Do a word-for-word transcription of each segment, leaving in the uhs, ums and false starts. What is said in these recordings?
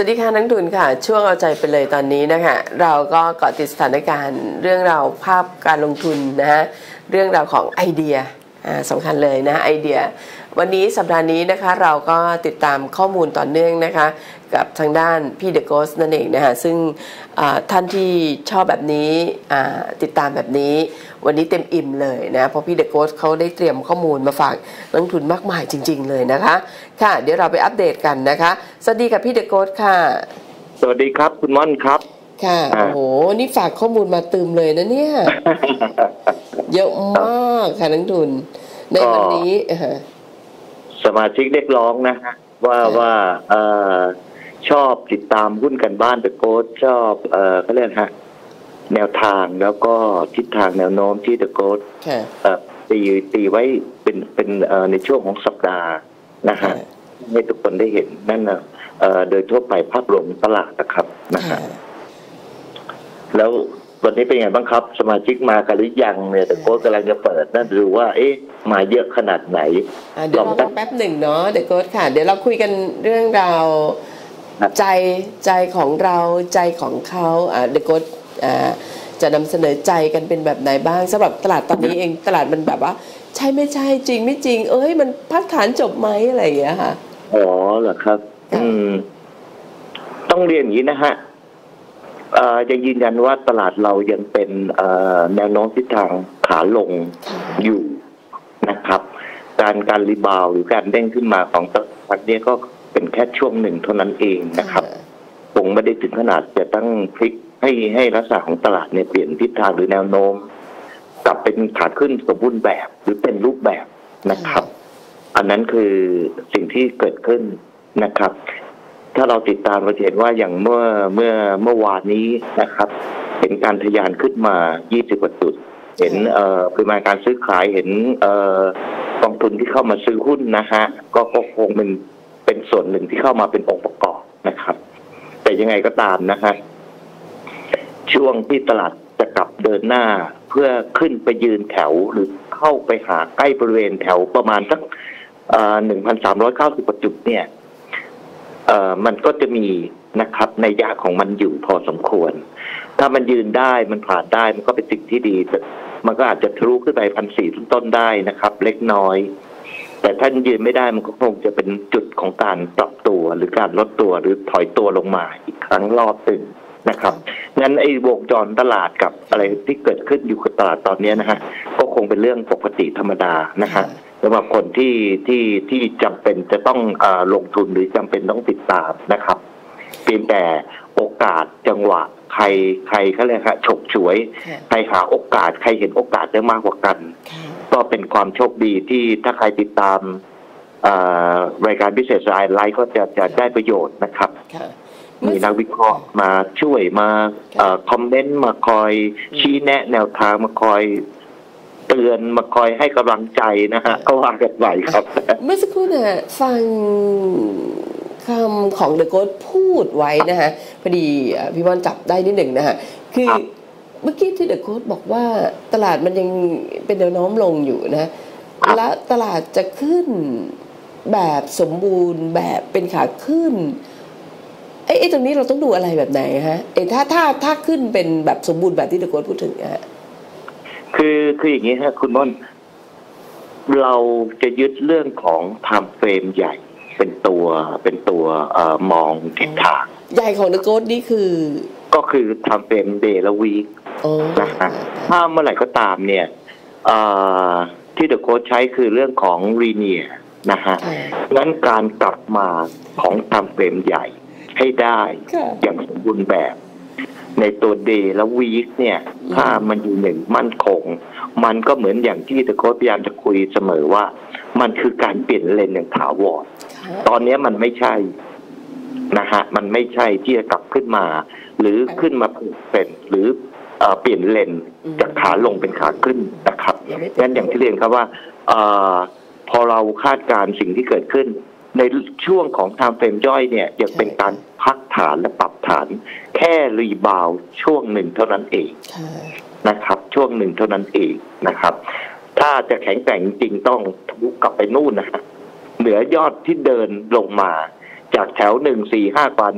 วัสดีค่ะนักทุนค่ะช่วงเอาใจไปเลยตอนนี้นะคะเราก็เกาะติดสถานการณ์เรื่องราวภาพการลงทุนนะฮะเรื่องราวของไอเดียอ่าสำคัญเลยนะไอเดียวันนี้สัปดาห์นี้นะคะเราก็ติดตามข้อมูลต่อเนื่องนะคะกับทางด้านพี่เดอะโกสต์นั่นเองนะคะซึ่งท่านที่ชอบแบบนี้ติดตามแบบนี้วันนี้เต็มอิ่มเลยนะเพราะพี่เดอะโกสต์เขาได้เตรียมข้อมูลมาฝากนักลงทุนมากมายจริงๆเลยนะคะค่ะเดี๋ยวเราไปอัปเดตกันนะคะสวัสดีกับพี่เดอะโกสต์ค่ะสวัสดีครับคุณม่อนครับค่ะโอ้โหนี่ฝากข้อมูลมาตืมเลยนะเนี่ย เยอะมากค่ะนักลงทุนในวันนี้สมาชิกเรียกร้องนะฮะว่าว่าเอ่อชอบติดตามหุ้นกันบ้านเดอะโกสต์ชอบเอ่อเขาเรียกฮะแนวทางแล้วก็ทิศทางแนวโน้มที่เดอะโกสต์เอ่อตีตีไว้เป็นเป็นเอ่อในช่วงของสัปดาห์นะฮะให้ทุกคนได้เห็นนั่นนะเอ่อโดยทั่วไปภาพรวมตลาดนะครับนะฮะแล้ววันนี้เป็นไงบ้างครับสมาชิกมากันหรือยังเนี่ยแต่โค้ชกำลังจะเปิดนั่นดูว่าเอ๊ะมาเยอะขนาดไหนเดี๋ยวเราแป๊บหนึ่งเนาะเดี๋ยวโค้ชค่ะเดี๋ยวเราคุยกันเรื่องราวใจใจของเราใจของเขาอ่าเดี๋ยวโค้ชอ่าจะนำเสนอใจกันเป็นแบบไหนบ้างสำหรับตลาดตอนนี้เองตลาดมันแบบว่าใช่ไม่ใช่จริงไม่จริงเอ้ยมันพักฐานจบไหมอะไรอย่างเงี้ยค่ะอ๋อเหรอครับอืมต้องเรียนอย่างนี้นะฮะยังยืนยันว่าตลาดเรายังเป็นแนวโน้มทิศทางขาลงอยู่นะครับการการรีบาวหรือการเด้งขึ้นมาของตลาดนี้ก็เป็นแค่ช่วงหนึ่งเท่านั้นเองนะครับคงไม่ได้ถึงขนาดจะต้องพลิกให้ให้ลักษณะของตลาดเนี่ยเปลี่ยนทิศทางหรือแนวโน้มกลับเป็นขาขึ้นสมบูรณ์แบบหรือเป็นรูปแบบนะครับอันนั้นคือสิ่งที่เกิดขึ้นนะครับถ้าเราติดตามเราเห็นว่าอย่างเมื่อเมื่อเมื่อวานนี้นะครับเห็นการทะยานขึ้นมายี่สิบกว่าจุดเห็นเอ่อปริมาณการซื้อขายเห็นเอ่อกองทุนที่เข้ามาซื้อหุ้นนะฮะก็คงเป็นเป็นส่วนหนึ่งที่เข้ามาเป็นองค์ประกอบนะครับแต่ยังไงก็ตามนะฮะช่วงที่ตลาดจะกลับเดินหน้าเพื่อขึ้นไปยืนแถวหรือเข้าไปหาใกล้บริเวณแถวประมาณสักเอ่อหนึ่งพันสามร้อยเก้าสิบกว่าจุดเนี่ยเอ่อมันก็จะมีนะครับในยะของมันอยู่พอสมควรถ้ามันยืนได้มันผ่านได้มันก็เป็นสิ่งที่ดีแต่มันก็อาจจะทะลุขึ้นไปพันสี่ต้นๆได้นะครับเล็กน้อยแต่ถ้ายืนไม่ได้มันก็คงจะเป็นจุดของการปรับตัวหรือการลดตัวหรือถอยตัวลงมาอีกครั้งรอบตึงนะครับงั้นไอ้วงจรตลาดกับอะไรที่เกิดขึ้นอยู่กับตลาดตอนนี้นะฮะก็คงเป็นเรื่องปกติธรรมดานะฮะสำหรับคนที่ที่ที่จำเป็นจะต้องเอ่อลงทุนหรือจำเป็นต้องติดตามนะครับเพียงแต่โอกาสจังหวะใครใครเขาเรียกค่ะฉกฉวยใครหาโอกาสใครเห็นโอกาสได้มากกว่ากันก็เป็นความโชคดีที่ถ้าใครติดตามรายการพิเศษรายไลฟ์ก็จะจะได้ประโยชน์นะครับมีนักวิเคราะห์มาช่วยมาคอมเมนต์มาคอยชี้แนะแนวทางมาคอยเตือนมาคอยให้กำลังใจนะฮะก็ว่ากันไหวครับเมื่อสักครู่เนี่ยฟังคำของเดอะโกสต์พูดไว้นะฮะพอดีพี่บอลจับได้นิดหนึ่งนะฮะคือเมื่อกี้ที่เดอะโกสต์บอกว่าตลาดมันยังเป็นแนวโน้มลงอยู่นะและตลาดจะขึ้นแบบสมบูรณ์แบบเป็นขาขึ้นไอ้ตรงนี้เราต้องดูอะไรแบบไหนฮะไอ้ถ้าถ้าถ้าขึ้นเป็นแบบสมบูรณ์แบบที่เดอะโกสต์พูดถึงฮะคือคืออย่างนี้ฮะคุณม่อนเราจะยึดเรื่องของไทม์เฟรมใหญ่เป็นตัวเป็นตัวเอ่อมองทิศทางใหญ่ของเดอะโกสต์นี่คือก็คือไทม์เฟรมเดย์และวีคนะฮะถ้าเมื่อไหร่ก็ตามเนี่ยที่เดอะโกสต์ใช้คือเรื่องของรีเนียนะฮะงั้นการกลับมาของไทม์เฟรมใหญ่ให้ได้อย่างสมบูรณ์แบบในตัวเดย์และวีคเนี่ยถ้ามันอยู่หนึ่งมั่นคงมันก็เหมือนอย่างที่เดอะโค้ชพยายามจะคุยเสมอว่ามันคือการเปลี่ยนเลนอย่างถาวรตอนนี้มันไม่ใช่นะฮะมันไม่ใช่ที่จะกลับขึ้นมาหรือขึ้นมาเป็นหรือเปลี่ยนเลนจากขาลงเป็นขาขึ้นนะครับงั้นอย่างที่เรียนครับว่าพอเราคาดการสิ่งที่เกิดขึ้นในช่วงของไทม์เฟรมย่อยเนี่ยยังเป็นการพักฐานและปรับฐานแค่รีบาวช่วงหนึ่งเท่านั้นเองนะครับช่วงหนึ่งเท่านั้นเองนะครับถ้าจะแข็งแกร่งจริงต้องทะลุกลับไปนู่นนะฮะเหนือยอดที่เดินลงมาจากแถวหนึ่งสี่ห้ากว่าหก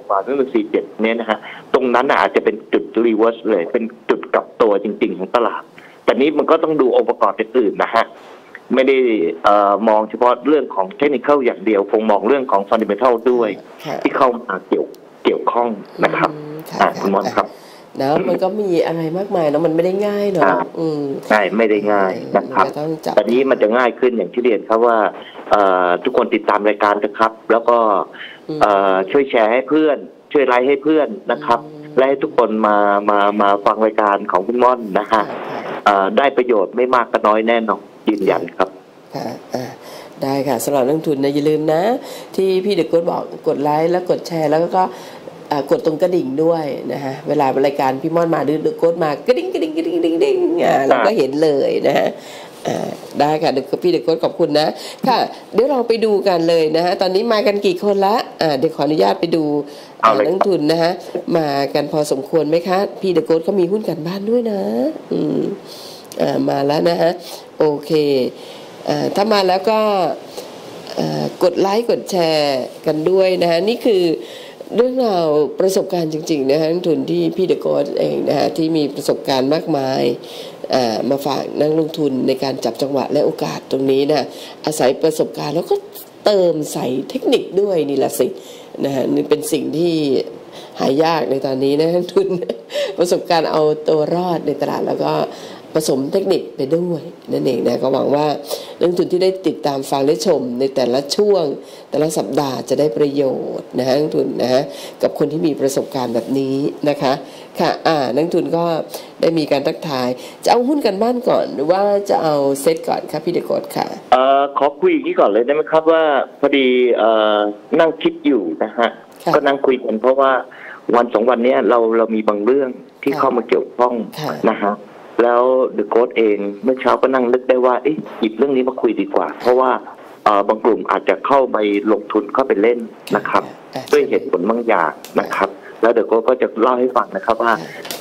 กว่าๆนั่นเป็นสี่เจ็ดเนี่ยนะฮะตรงนั้นอาจจะเป็นจุดรีเวิร์สเลยเป็นจุดกลับตัวจริงๆของตลาดแต่นี้มันก็ต้องดูองค์ประกอบอื่นๆนะฮะไม่ได้เอ่อมองเฉพาะเรื่องของเทคนิคอย่างเดียวคงมองเรื่องของฟันดัเมนทัลด้วยที่เข้ามาเกี่ยวเกี่ยวข้องนะครับอ่าคุณมอนครับนะมันก็มีอะไรมากมายเนาะมันไม่ได้ง่ายเนาะใช่ไม่ได้ง่ายนะครับแต่นี้มันจะง่ายขึ้นอย่างที่เรียนครับว่าทุกคนติดตามรายการนะครับแล้วก็ช่วยแชร์ให้เพื่อนช่วยไลค์ให้เพื่อนนะครับและให้ทุกคนมามามาฟังรายการของคุณม่อนนะฮะได้ประโยชน์ไม่มากก็น้อยแน่นอนยืนยันครับได้ค่ะสำหรับนักทุนนะอย่าลืมนะที่พี่เด็กกดบอกกดไลค์แล้วกดแชร์แล้วก็กดตรงกระดิ่งด้วยนะฮะเวลารายการพี่ม่อนมาดื้อๆกดมากระดิ่งกระดิ่งกระดิ่งกระดิ่งกระดิ่งอ่าเราก็เห็นเลยนะฮะได้ค่ะเด็กพี่เด็กกดขอบคุณนะค่ะเดี๋ยวเราไปดูกันเลยนะฮะตอนนี้มากันกี่คนละอ่าเดี๋ยวขออนุญาตไปดูนักทุนนะฮะมากันพอสมควรไหมคะพี่เด็กกดเขามีหุ้นกันบ้านด้วยนะอืมอ่ามาแล้วนะฮะโอเคอ่าถ้ามาแล้วก็กดไลค์กดแชร์กันด้วยนะฮะนี่คือเรื่องราวประสบการณ์จริงๆนะฮะนักทุนที่พี่เดอะโค้ชเองนะฮะที่มีประสบการณ์มากมายมาฝากนักลงทุนในการจับจังหวะและโอกาสตรงนี้นะอาศัยประสบการณ์แล้วก็เติมใส่เทคนิคด้วยนี่แหละสินะฮะนี่เป็นสิ่งที่หายากในตอนนี้นะนักทุนประสบการณ์เอาตัวรอดในตลาดแล้วก็ผสมเทคนิคไปด้วยนั่นเองนะก็หวังว่านักลงทุนที่ได้ติดตามฟังและชมในแต่ละช่วงแต่ละสัปดาห์จะได้ประโยชน์นะฮะนักลงทุนนะฮะกับคนที่มีประสบการณ์แบบนี้นะคะค่ะอ่านักลงทุนก็ได้มีการทักทายจะเอาหุ้นกันบ้านก่อนหรือว่าจะเอาเซตก่อนครับพี่เดโกดค่ะเอ่อขอคุยอย่างนี้ก่อนเลยได้ไหมครับว่าพอดีเอ่อนั่งคิดอยู่นะฮะก็นั่งคุยกันเพราะว่าวันสองวันนี้เราเรามีบางเรื่องที่เข้ามาเกี่ยวข้องนะฮะแล้วเดอะโค้ชเองเมื่อเช้าก็นั่งนึกได้ว่าเอ๊ะหยิบเรื่องนี้มาคุยดีกว่าเพราะว่าบางกลุ่มอาจจะเข้าไปลงทุนเข้าไปเล่นนะครับด้วยเหตุผลบางอย่างนะครับแล้วเดอะโค้ชก็จะเล่าให้ฟังนะครับว่า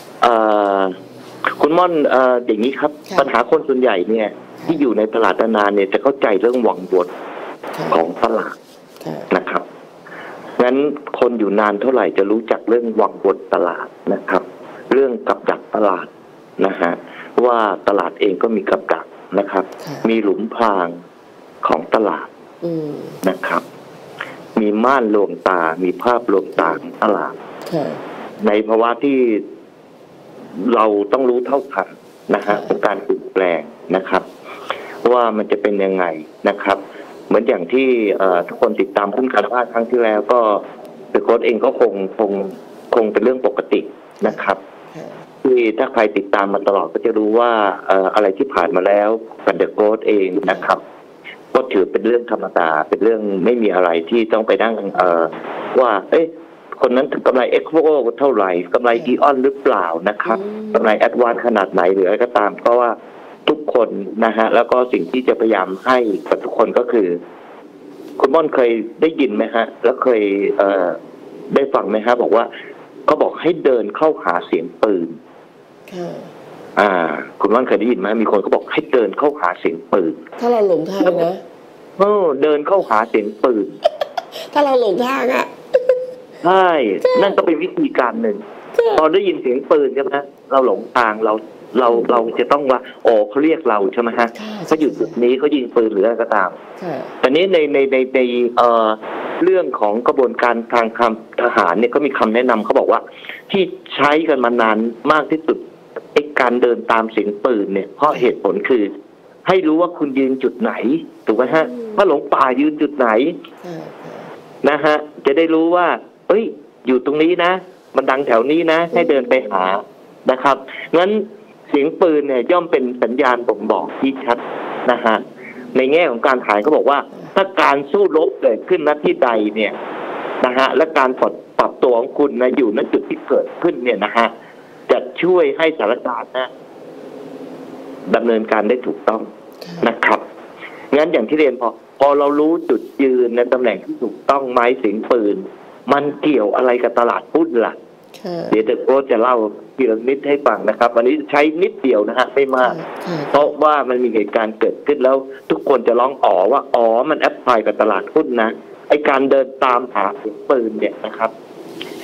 คุณม่อนอย่างนี้ครับปัญหาคนส่วนใหญ่เนี่ยที่อยู่ในตลาดนานเนี่ยจะเข้าใจเรื่องวังวนของตลาดนะครับงั้นคนอยู่นานเท่าไหร่จะรู้จักเรื่องวังวนตลาดนะครับเรื่องกับดักตลาดนะฮะว่าตลาดเองก็มีกับดักนะครับมีหลุมพรางของตลาดนะครับมีม่านลวงตามีภาพลวงตาของตลาดในภาวะที่เราต้องรู้เท่าทันนะฮะของการเปลี่ยนแปลงนะครับว่ามันจะเป็นยังไงนะครับเหมือนอย่างที่ทุกคนติดตามหุ้นการบ้านครั้งที่แล้วก็เดอะโค้ชเองก็คงคงคงเป็นเรื่องปกตินะครับที่ถ้าใครติดตามมาตลอดก็จะรู้ว่าอะไรที่ผ่านมาแล้วกับเดอะโค้ชเองนะครับก็ถือเป็นเรื่องธรรมดาเป็นเรื่องไม่มีอะไรที่ต้องไปนั่งว่าเอ๊ะคนนั้นกำไรเอ็กโวเท่าไหร่กำไรอีออนหรือเปล่านะครับกำไรแอดวานขนาดไหนหรืออะไรก็ตามเพราะว่าทุกคนนะฮะแล้วก็สิ่งที่จะพยายามให้กับทุกคนก็คือคุณม่อนเคยได้ยินไหมฮะแล้วเคยเอ่อได้ฟังไหมฮะบอกว่าเขาบอกให้เดินเข้าหาเสียงปืนอ่าคุณม่อนเคยได้ยินไหมมีคนเขาบอกให้เดินเข้าหาเสียงปืนถ้าเราหลงทางนะเออเดินเข้าหาเสียงปืนถ้าเราหลงทางอ่ะใช่นั่นก็เป็นวิธีการหนึ่งพอได้ยินเสียงปืนใช่ไหมเราหลงทางเราเราเราจะต้องว่าโอ้เขาเรียกเราใช่ไหมฮะเขาอยู่จุดนี้เขายิงปืนหรืออะไรก็ตามแต่นี้ในในในในเอ่อเรื่องของกระบวนการทางคำทหารเนี่ยก็มีคำแนะนำเขาบอกว่าที่ใช้กันมานานมากที่สุดไอ้การเดินตามเสียงปืนเนี่ยเพราะเหตุผลคือให้รู้ว่าคุณยืนจุดไหนถูกไหมฮะถ้าหลงป่ายืนจุดไหนนะฮะจะได้รู้ว่าเอ้ยอยู่ตรงนี้นะมันดังแถวนี้นะให้เดินไปหานะครับงั้นเสียงปืนเนี่ยย่อมเป็นสัญญาณบ่งบอกที่ชัดนะฮะในแง่ของการขายเขาบอกว่าถ้าการสู้รบเกิดขึ้นณที่ใดเนี่ยนะฮะและการปรับปรับตัวของคุณนะอยู่ณจุดที่เกิดขึ้นเนี่ยนะฮะจะช่วยให้สถานการณ์นะดำเนินการได้ถูกต้องนะครับงั้นอย่างที่เรียนพอพอเรารู้จุดยืนในตำแหน่งที่ถูกต้องไม้เสียงปืนมันเกี่ยวอะไรกับตลาดหุ้นล่ะเดี๋ยวเดอะโค้ชจะเล่าทีละนิดให้ฟังนะครับวันนี้ใช้นิดเดียวนะฮะไม่มากเพราะว่ามันมีเหตุการณ์เกิดขึ้นแล้วทุกคนจะร้องอ๋อว่าอ๋อมันแอพพลายกับตลาดหุ้นนะไอการเดินตามหาเสียงปืนเนี่ยนะครับ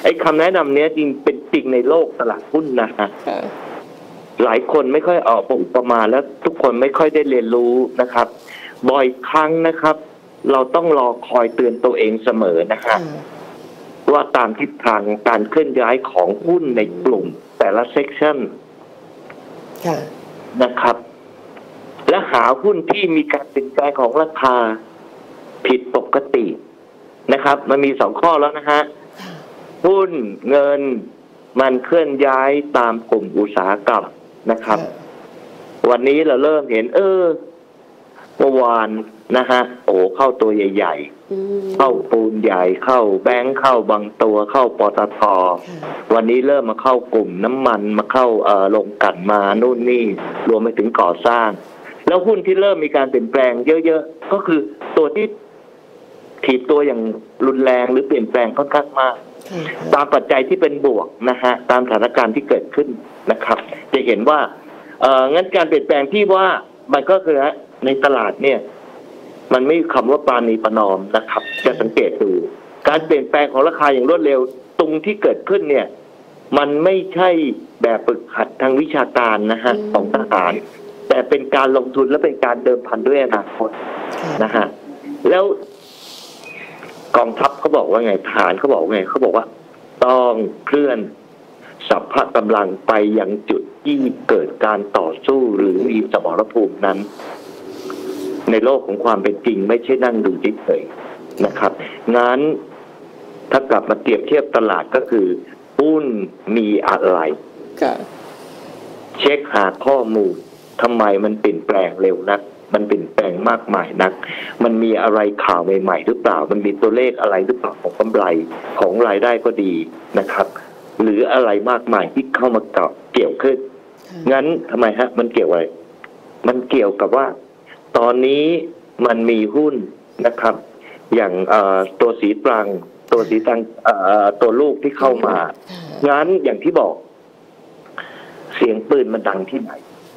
ไอ้คำแนะนำเนี้ยจริงเป็นจริงในโลกตลาดหุ้นนะฮะหลายคนไม่ค่อยออกอุปมาแล้วทุกคนไม่ค่อยได้เรียนรู้นะครับบ่อยครั้งนะครับเราต้องรอคอยเตือนตัวเองเสมอนะครับว่าตามทิศทางการเคลื่อนย้ายของหุ้นในกลุ่มแต่ละเซกชันนะครับและหาหุ้นที่มีการเปลี่ยนแปลงของราคาผิดปกตินะครับมันมีสองข้อแล้วนะฮะหุ้นเงินมันเคลื่อนย้ายตามกลุ่มอุตสาหกรรมนะครับวันนี้เราเริ่มเห็นเออเมื่อวานนะฮะโอ้เข้าตัวใหญ่ๆเข้าปูนใหญ่เข้าแบงค์เข้าบางตัวเข้าปตท.วันนี้เริ่มมาเข้ากลุ่มน้ำมันมาเข้าเอ่อลงกลั่นมานู่นนี่รวมไปถึงก่อสร้างแล้วหุ้นที่เริ่มมีการเปลี่ยนแปลงเยอะๆก็คือตัวที่ถีบตัวอย่างรุนแรงหรือเปลี่ยนแปลงค่อนข้างมากตามปัจจัยที่เป็นบวกนะฮะตามสถานการณ์ที่เกิดขึ้นนะครับจะเห็นว่าเอ่องั้นการเปลี่ยนแปลงที่ว่ามันก็คือในตลาดเนี่ยมันไม่มีคำว่าปราณีประนอมนะครับจะสังเกตดูการเปลี่ยนแปลงของราคาอย่างรวดเร็วตรงที่เกิดขึ้นเนี่ยมันไม่ใช่แบบฝึกหัดทางวิชาการนะฮะของทหารแต่เป็นการลงทุนและเป็นการเดิมพันด้วยอนาคตนะฮะแล้วกองทัพเขาบอกว่าไงทหารเขาบอกว่าไงเขาบอกว่าต้องเคลื่อนสัพพะกำลังไปยังจุดที่เกิดการต่อสู้หรือมีสมรภูมินั้นในโลกของความเป็นจริงไม่ใช่นั่งดูเฉยๆนะครับงั้นถ้ากลับมาเปรียบเทียบตลาดก็คือหุ้นมีอะไรเช็คหาข้อมูลทำไมมันเปลี่ยนแปลงเร็วนักมันเปลี่ยนแปลงมากมายนักมันมีอะไรข่าวใหม่ๆหรือเปล่ามันมีตัวเลขอะไรหรือเปล่าของกำไรของรายได้ก็ดีนะครับหรืออะไรมากมายที่เข้ามาเกี่ยวขึ้นงั้นทำไมฮะมันเกี่ยวอะไรมันเกี่ยวกับว่าตอนนี้มันมีหุ้นนะครับอย่างตัวสีตรังตัวสีตรังตัวลูกที่เข้ามางั้นอย่างที่บอกเสียงปืนมันดังที่ไหน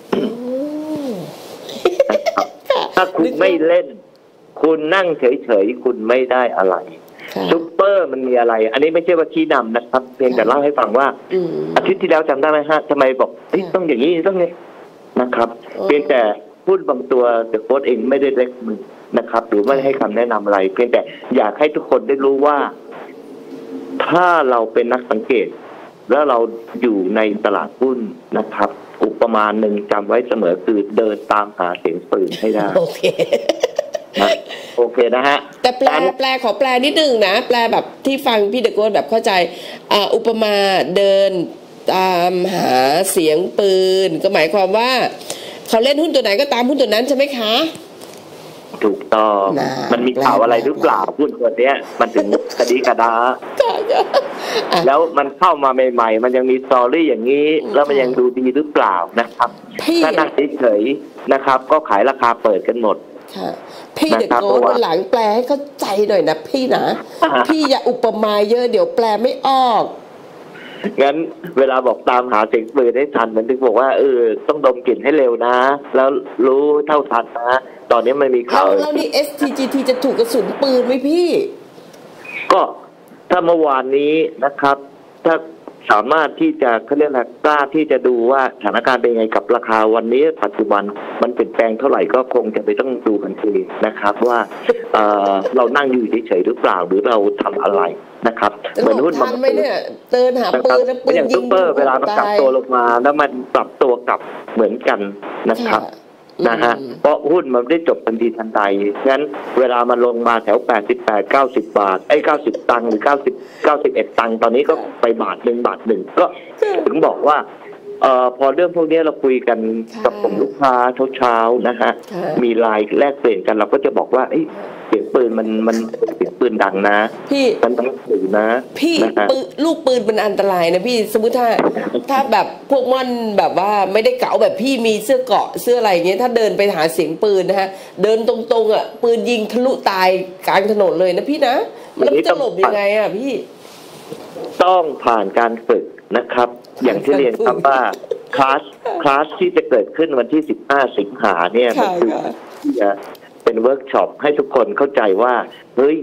ถ้าคุณไม่เล่นคุณนั่งเฉยๆคุณไม่ได้อะไรซุปเปอร์มันมีอะไรอันนี้ไม่ใช่ว่าชี้นำนะครับเพียงแต่เล่าให้ฟังว่าอาทิตย์ที่แล้วจำได้ไหมฮะทำไมบอกต้องอย่างนี้ต้องนี้นะครับเพียงแต่พูดบางตัวแต่โค้ชเองไม่ได้เล็กมือนะครับหรือไม่ให้คำแนะนำอะไรเพียงแต่อยากให้ทุกคนได้รู้ว่าถ้าเราเป็นนักสังเกตแล้วเราอยู่ในตลาดหุ้นนะครับอุปมาหนึ่งจำไว้เสมอคือเดินตามหาเสียงปืนให้ได้โอเคนะโอเคนะฮะแต่แปลแปลขอแปลนิดนึงนะแปลแบบที่ฟังพี่เดอะโกสแบบเข้าใจอ่าอุปมาเดินตามหาเสียงปืนก็หมายความว่าเขาเล่นหุ้นตัวไหนก็ตามหุ้นตัวนั้นใช่ไหมคะถูกต้องมันมีข่าวอะไรหรือเปล่าหุ้นตัวเนี้ยมันถึงคดีกระดาแล้วมันเข้ามาใหม่ๆมันยังมีสตอรี่อย่างนี้แล้วมันยังดูดีหรือเปล่านะครับถ้านั่งเฉยๆนะครับก็ขายราคาเปิดกันหมดพี่เด็กโก้วันหลังแปลให้เข้าใจหน่อยนะพี่นะพี่อย่าอุปมาเยอะเดี๋ยวแปลไม่ออกงั้นเวลาบอกตามหาเสียงปืนให้ทันมันถึงบอกว่าเออต้องดมกลิ่นให้เร็วนะแล้วรู้เท่าทันนะตอนนี้มันมีข่าวแล้วนี่ เอส ที จี ที จะถูกกระสุนปืนไหมพี่ก็ถ้าเมื่อวานนี้นะครับถ้าสามารถที่จะเขาเรียกอะไรกล้าที่จะดูว่าสถานการณ์เป็นไงกับราคาวันนี้ปัจจุบันมันเปลี่ยนแปลงเท่าไหร่ก็คงจะไปต้องดูกันทีนะครับว่าเออเรานั่งอยู่เฉยๆหรือเปล่าหรือเราทำอะไรนะครับเหมือนหุ้นบางตัวเนี่ยเตือนหาปืนแล้วปืนยิงเวลามันกลับตัวลงมาแล้วมันปรับตัวกลับเหมือนกันนะครับนะฮะเพราะหุ้นมันไม่ได้จบทันทีทันใดงั้นเวลามันลงมาแถวแปดสิบแปด เก้าสิบบาทไอ้เก้าสิบตังค์หรือเก้าสิบ เก้าสิบเอ็ดตังค์ตอนนี้ก็ไปบาทหนึ่งบาทหนึ่งก็ถึงบอกว่าเอ่อพอเรื่องพวกนี้เราคุยกันกับกลุ่มลูกค้าเช้าๆนะฮะมีไลน์แลกเปลี่ยนกันเราก็จะบอกว่าเสียงปืนมันมันเสียงปืนดังนะพี่มันต้องถือนะพี่ลูกปืนมันอันตรายนะพี่สมมุติถ้าถ้าแบบพวกมันแบบว่าไม่ได้เก๋าแบบพี่มีเสื้อเกราะเสื้ออะไรเงี้ยถ้าเดินไปหาเสียงปืนนะฮะเดินตรงๆอ่ะปืนยิงทะลุตายกลางถนนเลยนะพี่นะมันจะหลบยังไงอ่ะพี่ต้องผ่านการฝึกนะครับอย่างที่เรียนครับว่าคลาสคลาสที่จะเกิดขึ้นวันที่สิบห้าสิงหาเนี่ยมันคือที่จะเป็นเวิร์กช็อปให้ทุกคนเข้าใจว่าเฮ้ย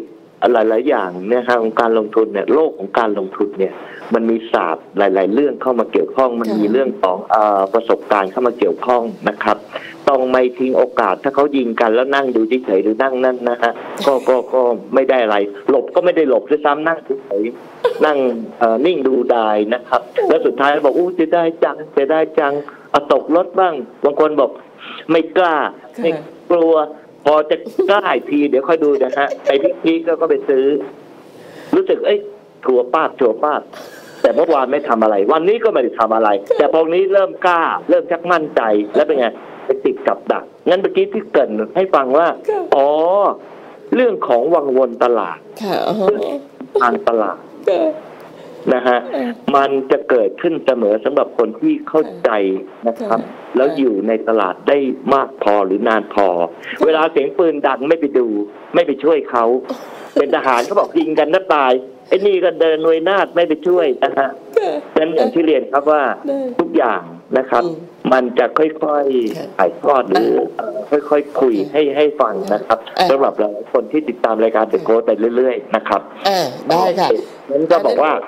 หลายๆอย่างเนี่ยครับของการลงทุนเนี่ยโลกของการลงทุนเนี่ยมันมีศาสตร์หลายๆเรื่องเข้ามาเกี่ยวข้องมันมีเรื่องของเอ่อประสบการณ์เข้ามาเกี่ยวข้องนะครับต้องไม่ทิ้งโอกาสถ้าเขายิงกันแล้วนั่งดูเฉยๆหรือนั่งนั่นนะฮะก็ก็ก็ไม่ได้อะไรหลบก็ไม่ได้หลบด้วยซ้ำนั่งเฉยๆนั่งเอ่อนิ่งดูดายนะครับแล้วสุดท้ายบอกอู้จะได้จังจะได้จังเอาตกรถบ้างบางคนบอกไม่กล้าไม่กลัวพอจะกล้าทีเดี๋ยวค่อยดูนะฮะไปพีคๆก็ก็ไปซื้อรู้สึกเอ้ยถั่วป้าถั่วป้าแต่เมื่อวานไม่ทำอะไรวันนี้ก็ไม่ได้ทำอะไรแต่พอนี้เริ่มกล้าเริ่มชักมั่นใจแล้วเป็นไงไปติดกับดักงั้นเมื่อกี้ที่เกริ่นให้ฟังว่าอ๋อเรื่องของวังวนตลาดทางตลาดนะฮะมันจะเกิดขึ้นเสมอสำหรับคนที่เข้าใจนะครับแล้วอยู่ในตลาดได้มากพอหรือนานพอเวลาเสียงปืนดังไม่ไปดูไม่ไปช่วยเขาเป็นทหารเขาบอกยิงกันน่าตายไอ้นี่ก็เดินหน่วยนาฏไม่ไปช่วยนะฮะฉะนั้นอย่างที่เรียนครับว่าทุกอย่างนะครับมันจะค่อยๆถ่ายทอดหรือค่อยๆคุยให้ให้ฟังนะครับสำหรับเราคนที่ติดตามรายการเดอะโค้ชไปเรื่อยๆนะครับได้ค่ะนั้นก็บอกว่า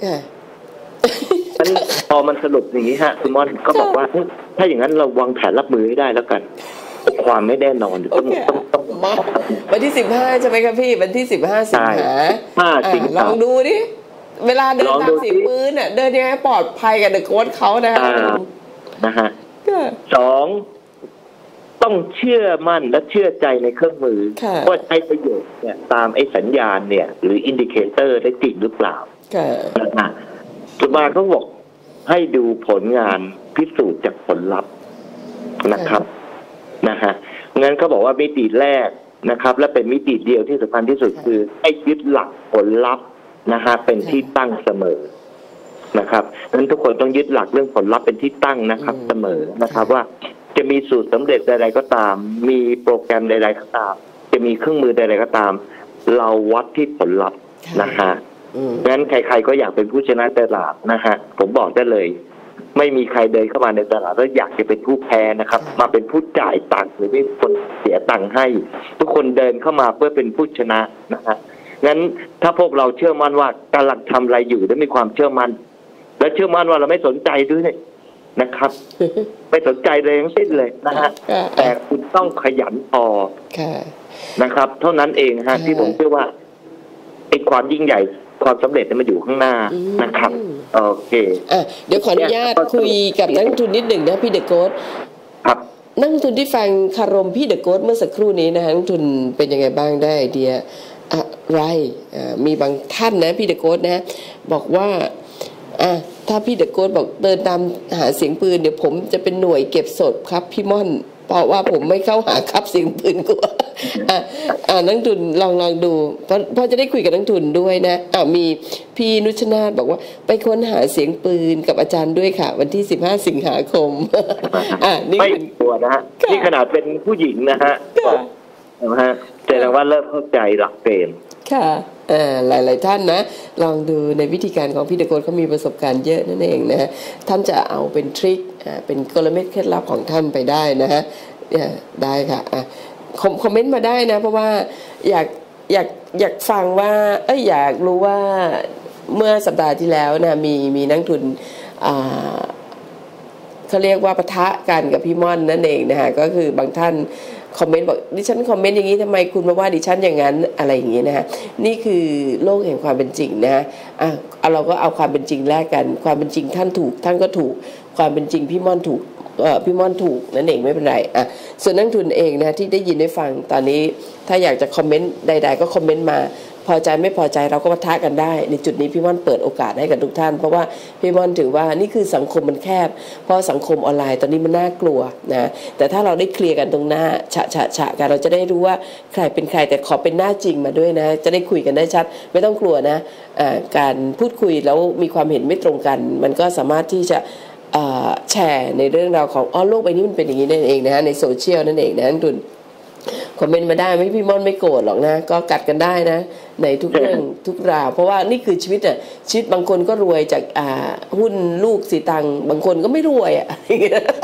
นั้นพอมันสรุปอย่างนี้ฮะคุณมอนก็บอกว่าถ้าอย่างนั้นเราวางแผนรับมือให้ได้แล้วกันความไม่แน่นอนต้องต้องต้องวันที่สิบห้าใช่ไหมครับพี่วันที่สิบห้าสิงหาลองดูดิเวลาเดินตามเสียงปืนอ่ะเดินยังไงปลอดภัยกับเดอะโค้ชเขานะนะฮะสองต้องเชื่อมั่นและเชื่อใจในเครื่องมือว่าใช้ประโยชน์เนี่ยตามไอ้สัญญาณเนี่ยหรืออินดิเคเตอร์ได้จริงหรือเปล่านะสุมาเขาบอกให้ดูผลงานพิสูจน์จากผลลัพธ์นะครับนะฮะงั้นเขาบอกว่ามิติแรกนะครับและเป็นมิติเดียวที่สำคัญที่สุดคือให้ยึดหลักผลลัพธ์นะฮะเป็นที่ตั้งเสมอนะครับงั้นทุกคนต้องยึดหลักเรื่องผลลัพธ์เป็นที่ตั้งนะครับเสมอนะครับว่าจะมีสูตรสำเร็จใดๆก็ตามมีโปรแกรมใดๆก็ตามจะมีเครื่องมือใดๆก็ตามเราวัดที่ผลลัพธ์นะฮะงั้นใครๆก็อยากเป็นผู้ชนะตลาดนะฮะผมบอกได้เลยไม่มีใครเดินเข้ามาในตลาดแล้วอยากจะเป็นผู้แพ้นะครับมาเป็นผู้จ่ายตังค์หรือเป็นคนเสียตังค์ให้ทุกคนเดินเข้ามาเพื่อเป็นผู้ชนะนะฮะงั้นถ้าพวกเราเชื่อมั่นว่ากำลังทำอะไรอยู่และมีความเชื่อมั่นและเชื่อมั่นว่าเราไม่สนใจด้วยนะครับไม่สนใจเลยทั้งสิ้นเลยนะฮะแต่คุณต้องขยันพอนะครับเท่านั้นเองฮะที่ผมเชื่อว่าไอ้ความยิ่งใหญ่ความสำเร็จมันอยู่ข้างหน้านะครับโอเคอ่ะเดี๋ยวขออนุญาตคุยกับนักลงทุนนิดหนึ่งนะพี่เดอะโค้ชครับนักลงทุนที่ฟังคารมพี่เดอะโค้ชเมื่อสักครู่นี้นะฮะนักลงทุนเป็นยังไงบ้างได้ไอเดียอะไรมีบางท่านนะพี่เดอะโค้ชนะบอกว่าอ่ะถ้าพี่เดอะโค้ชบอกเดินตามหาเสียงปืนเดี๋ยวผมจะเป็นหน่วยเก็บศพครับพี่ม่อนเพราะว่าผมไม่เข้าหาครับเสียงปืนกลัวอ่ะอ่านักทุนลองลองดูเพราะเพราะจะได้คุยกับนักทุนด้วยนะอ่ามีพี่นุชนาธบอกว่าไปค้นหาเสียงปืนกับอาจารย์ด้วยค่ะวันที่สิบห้าสิงหาคมอ่านี่ไม่กลัวนะฮะนี่ขนาดเป็นผู้หญิงนะฮะนะฮะแสดงว่าเริ่มเข้าใจหลักเกณฑ์ค่ะอ่าหลายๆท่านนะลองดูในวิธีการของพี่เดอะโค้ชเขามีประสบการณ์เยอะนั่นเองนะท่านจะเอาเป็นทริคอ่าเป็นกลเม็ดเคล็ดลับของท่านไปได้นะฮะได้ค่ะอ่ะคอมเมนต์มาได้นะเพราะว่าอยากอยากอยากฟังว่าเอ้ยอยากรู้ว่าเมื่อสัปดาห์ที่แล้วนะมีมีนักทุนอ่าเขาเรียกว่าปะทะกันกับพี่ม่อนนั่นเองนะฮะก็คือบางท่านคอมเมนต์บอกดิฉันคอมเมนต์อย่างนี้ทำไมคุณมาว่าดิฉันอย่างนั้นอะไรอย่างนี้นะฮะนี่คือโลกแห่งความเป็นจริงนะฮะอ่ะเราก็เอาความเป็นจริงแลกกันความเป็นจริงท่านถูกท่านก็ถูกความเป็นจริงพี่ม่อนถูกเอ่อพี่ม่อนถูกนั่นเองไม่เป็นไรอ่ะส่วนนักทุนเองนะที่ได้ยินได้ฟังตอนนี้ถ้าอยากจะคอมเมนต์ใดๆก็คอมเมนต์มาพอใจไม่พอใจเราก็ปะทะกันได้ในจุดนี้พี่ม่อนเปิดโอกาสให้กับทุกท่านเพราะว่าพี่ม่อนถือว่านี่คือสังคมมันแคบเพราะสังคมออนไลน์ตอนนี้มันน่ากลัวนะแต่ถ้าเราได้เคลียร์กันตรงหน้าฉะฉะฉะกันเราจะได้รู้ว่าใครเป็นใครแต่ขอเป็นหน้าจริงมาด้วยนะจะได้คุยกันได้ชัดไม่ต้องกลัวนะอ่าการพูดคุยแล้วมีความเห็นไม่ตรงกันมันก็สามารถที่จะแชร์ในเรื่องราวของอ๋อโลกใบนี้มันเป็นอย่างนี้นั่นเองนะฮะในโซเชียลนั่นเองนะนักทุนคอมเมนต์มาได้ไม่พี่ม่อนไม่โกรธหรอกนะก็กัดกันได้นะในทุกเรื่องทุกราวเพราะว่านี่คือชีวิตอ่ะชีวิตบางคนก็รวยจากอ่าหุ้นลูกสีตังบางคนก็ไม่รวยอ่ะ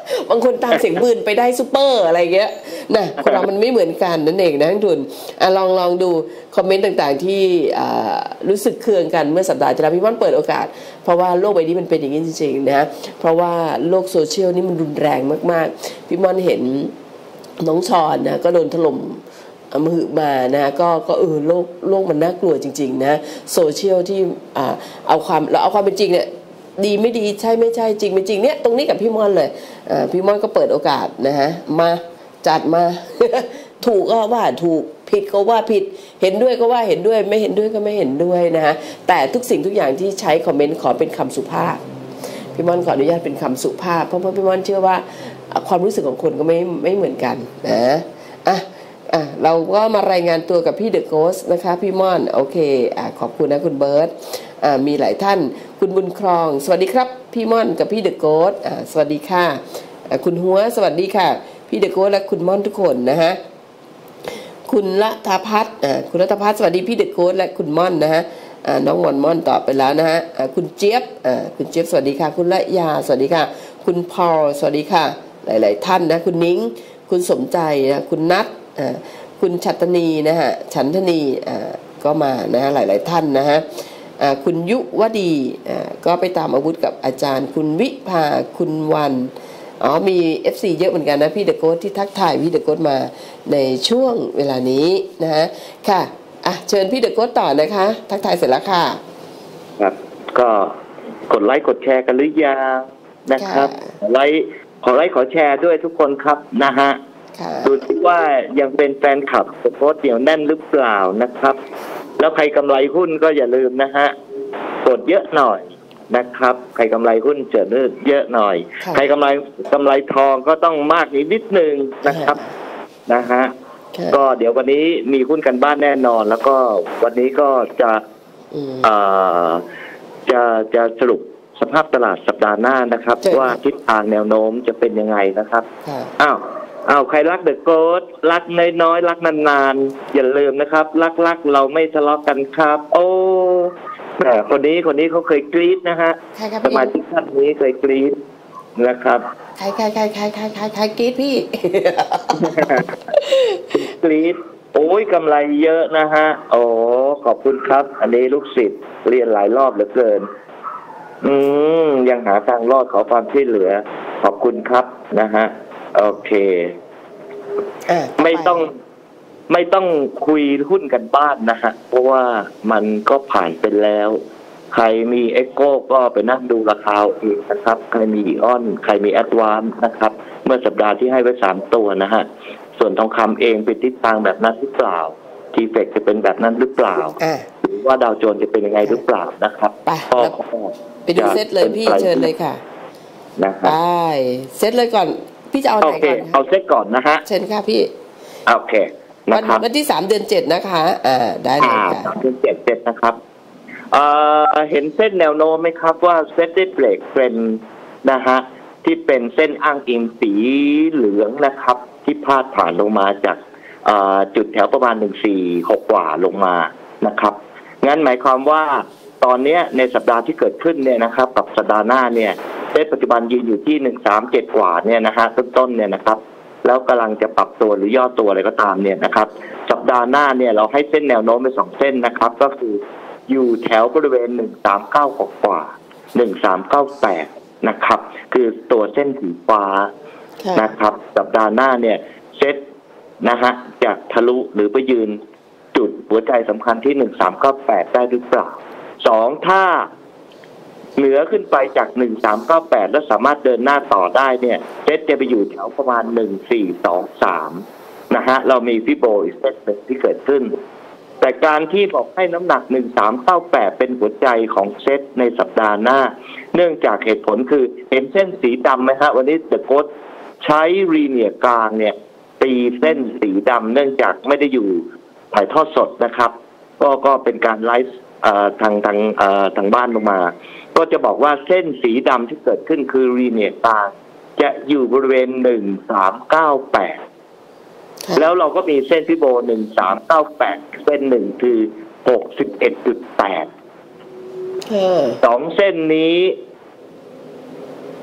บางคนตามเสียงปืนไปได้ซูเปอร์อะไรเงี้ยนะคนเรามันไม่เหมือนกันนั่นเองนะทุนอ่ะลองลองดูคอมเมนต์ต่างๆที่รู้สึกเคืองกันเมื่อสัปดาห์ที่แล้วพี่ม่อนเปิดโอกาสเพราะว่าโลกใบนี้มันเป็นอย่างนี้จริงๆนะเพราะว่าโลกโซเชียลนี่มันรุนแรงมากๆพี่ม่อนเห็นน้องชอนนะก็โดนถล่มมือมานะก็ก็เออโลกโลกมันน่ากลัวจริงๆนะโซเชียลที่อ่าเอาความเราเอาความเป็นจริงเนี่ยดีไม่ดีใช่ไม่ใช่จริงไม่จริงเนี่ยตรงนี้กับพี่ม่อนเลยอ่าพี่ม่อนก็เปิดโอกาสนะฮะมาจัดมา ถูกก็ว่าถูกผิดก็ว่าผิดเห็นด้วยก็ว่าเห็นด้วยไม่เห็นด้วยก็ไม่เห็นด้วยนะฮะแต่ทุกสิ่งทุกอย่างที่ใช้คอมเมนต์ขอเป็นคำสุภาพพี่ม่อนขออนุญาตเป็นคำสุภาพเพราะพี่ม่อนเชื่อว่าความรู้สึกของคนก็ไม่ไม่เหมือนกันนะอ่ะอ่ะเราก็มารายงานตัวกับพี่เดอะโกสนะคะพี่ม่อนโอเคอ่ะขอบคุณนะคุณเบิร์ตอ่ามีหลายท่านคุณบุญครองสวัสดีครับพี่ม่อนกับพี่เดอะโกสอ่าสวัสดีค่ะอ่ะคุณหัวสวัสดีค่ะพี่เดอะโกสและคุณม่อนทุกคนนะฮะคุณละทพัฒน์อ่าคุณละทพัฒน์สวัสดีพี่เดอะโกสและคุณม่อนนะฮะอ่าน้องม่อนม่อนตอบไปแล้วนะฮะอ่าคุณเจี๊ยบอ่าคุณเจี๊ยบสวัสดีค่ะคุณละยาสวัสดีค่ะคุณพอลสวัสดีค่ะหลายๆท่านนะคุณนิ้งคุณสมใจนะคุณนัทอ่าคุณชัตนีนะฮะฉันทนีอ่าก็มานะฮะหลายๆท่านนะฮะอ่าคุณยุวดีอ่าก็ไปตามอาวุธกับอาจารย์คุณวิภาคุณวันอ๋อมี เอฟ ซี เยอะเหมือนกันนะพี่เดอะโกสที่ทักทายพี่เดอะโกสมาในช่วงเวลานี้นะฮะค่ะอ่ะเชิญพี่เดอะโกสต่อนะคะทักทายเสร็จแล้วค่ะครับก็กดไลค์กดแชร์กันหรือยังนะครับขอไลค์ขอไลค์ขอแชร์ด้วยทุกคนครับนะฮะดูที่ว่ายังเป็นแฟนคลับโพสต์เหนียวแน่นหรือเปล่านะครับแล้วใครกำไรหุ้นก็อย่าลืมนะฮะกดเยอะหน่อยนะครับใครกำไรหุ้นเจอเยอะหน่อยใครกำไรกำไรทองก็ต้องมากนิดนิดนึงนะครับนะฮะก็เดี๋ยววันนี้มีหุ้นกันบ้านแน่นอนแล้วก็วันนี้ก็จะอ่าจะจะสรุปสภาพตลาดสัปดาห์หน้านะครับว่าทิศทางแนวโน้มจะเป็นยังไงนะครับอ้าวอ้าวใครรักเดอะโกสรักน้อยๆรักนานๆอย่าลืมนะครับรักๆเราไม่ทะเลาะกันครับโอ้แต่คนนี้คนนี้เขาเคยกรี๊ดนะฮะสมาชิกท่านนี้เคยกรี๊ดนะครับใครใครใครใครใครใครใครกรี๊ดพี่กรี๊ดโอ้ยกำไรเยอะนะฮะโอ้ขอบคุณครับอันนี้ลูกศิษย์เรียนหลายรอบเหลือเกินอืมยังหาทางรอดขอความช่วยเหลือขอบคุณครับนะฮะโอเคไม่ต้องไม่ต้องคุยหุ้นกันบ้านนะฮะเพราะว่ามันก็ผ่านไปแล้วใครมีเอ็กโก้ก็ไปนั่งดูราคาอีกนะครับใครมีอีออนใครมีแอดวานซ์นะครับเมื่อสัปดาห์ที่ให้ไว้สามตัวนะฮะส่วนทองคำเองเป็นทิศทางแบบนั้นหรือเปล่าทีเฟกจะเป็นแบบนั้นหรือเปล่าหรือว่าดาวโจนส์จะเป็นยังไงหรือเปล่านะครับก็ไปดูเซตเลยพี่เชิญเลยค่ะนะครับไปเซตเลยก่อนพี่จะเอาไหนก่อนเอาเซตก่อนนะฮะเชิญค่ะพี่โอเคนะครับวันที่สามเดือนเจ็ดนะคะอ่าได้เลยค่ะสามเดือนเจ็ดเจ็ดนะครับเอ่อเห็นเส้นแนวโน้มไหมครับว่าเซตได้เบรกเทรนด์นะฮะที่เป็นเส้นอ้างอิงสีเหลืองนะครับที่พาดผ่านลงมาจากจุดแถวประมาณหนึ่งสี่หกกว่าลงมานะครับงั้นหมายความว่าตอนนี้ในสัปดาห์ที่เกิดขึ้นเนี่ยนะครับกับสัปดาห์หน้าเนี่ยเซตปัจจุบันยืนอยู่ที่หนึ่งสามเจ็ดกว่าเนี่ยนะฮะต้นๆเนี่ยนะครับแล้วกำลังจะปรับตัวหรือย่อตัวอะไรก็ตามเนี่ยนะครับสัปดาห์หน้าเนี่ยเราให้เส้นแนวโน้มไปสองเส้นนะครับก็คืออยู่แถวบริเวณหนึ่งสามเก้ากว่าหนึ่งสามเก้าแปดนะครับคือตัวเส้นสีฟ้านะครับสัปดาห์หน้าเนี่ยเซตนะฮะจะทะลุหรือไปยืนจุดหัวใจสำคัญที่หนึ่งสามเก้าแปดได้หรือเปล่าสองถ้าเหนือขึ้นไปจากหนึ่งสามเก้าแปดแล้วสามารถเดินหน้าต่อได้เนี่ยเซตจะไปอยู่แถวประมาณหนึ่งสี่สองสามนะฮะเรามีฟิโบอีกเซตหนึ่งที่เกิดขึ้นแต่การที่บอกให้น้ำหนักหนึ่งสามเก้าแปดเป็นหัวใจของเซตในสัปดาห์หน้าเนื่องจากเหตุผลคือเห็นเส้นสีดำไหมฮะวันนี้เดอะโค้ชใช้รีเนียร์กลางเนี่ยตีเส้นสีดำเนื่องจากไม่ได้อยู่ถ่ายทอดสดนะครับก็ก็เป็นการไลฟ์ทางทางทางบ้านลงมาก็จะบอกว่าเส้นสีดำที่เกิดขึ้นคือรีเนียร์กลางจะอยู่บริเวณหนึ่งสามเก้าแปดแล้วเราก็มีเส้นพิโบหนึ่งสามเก้าแปดเส้นหนึ่งคือหกสิบเอ็ดจุดแปดสองเส้นนี้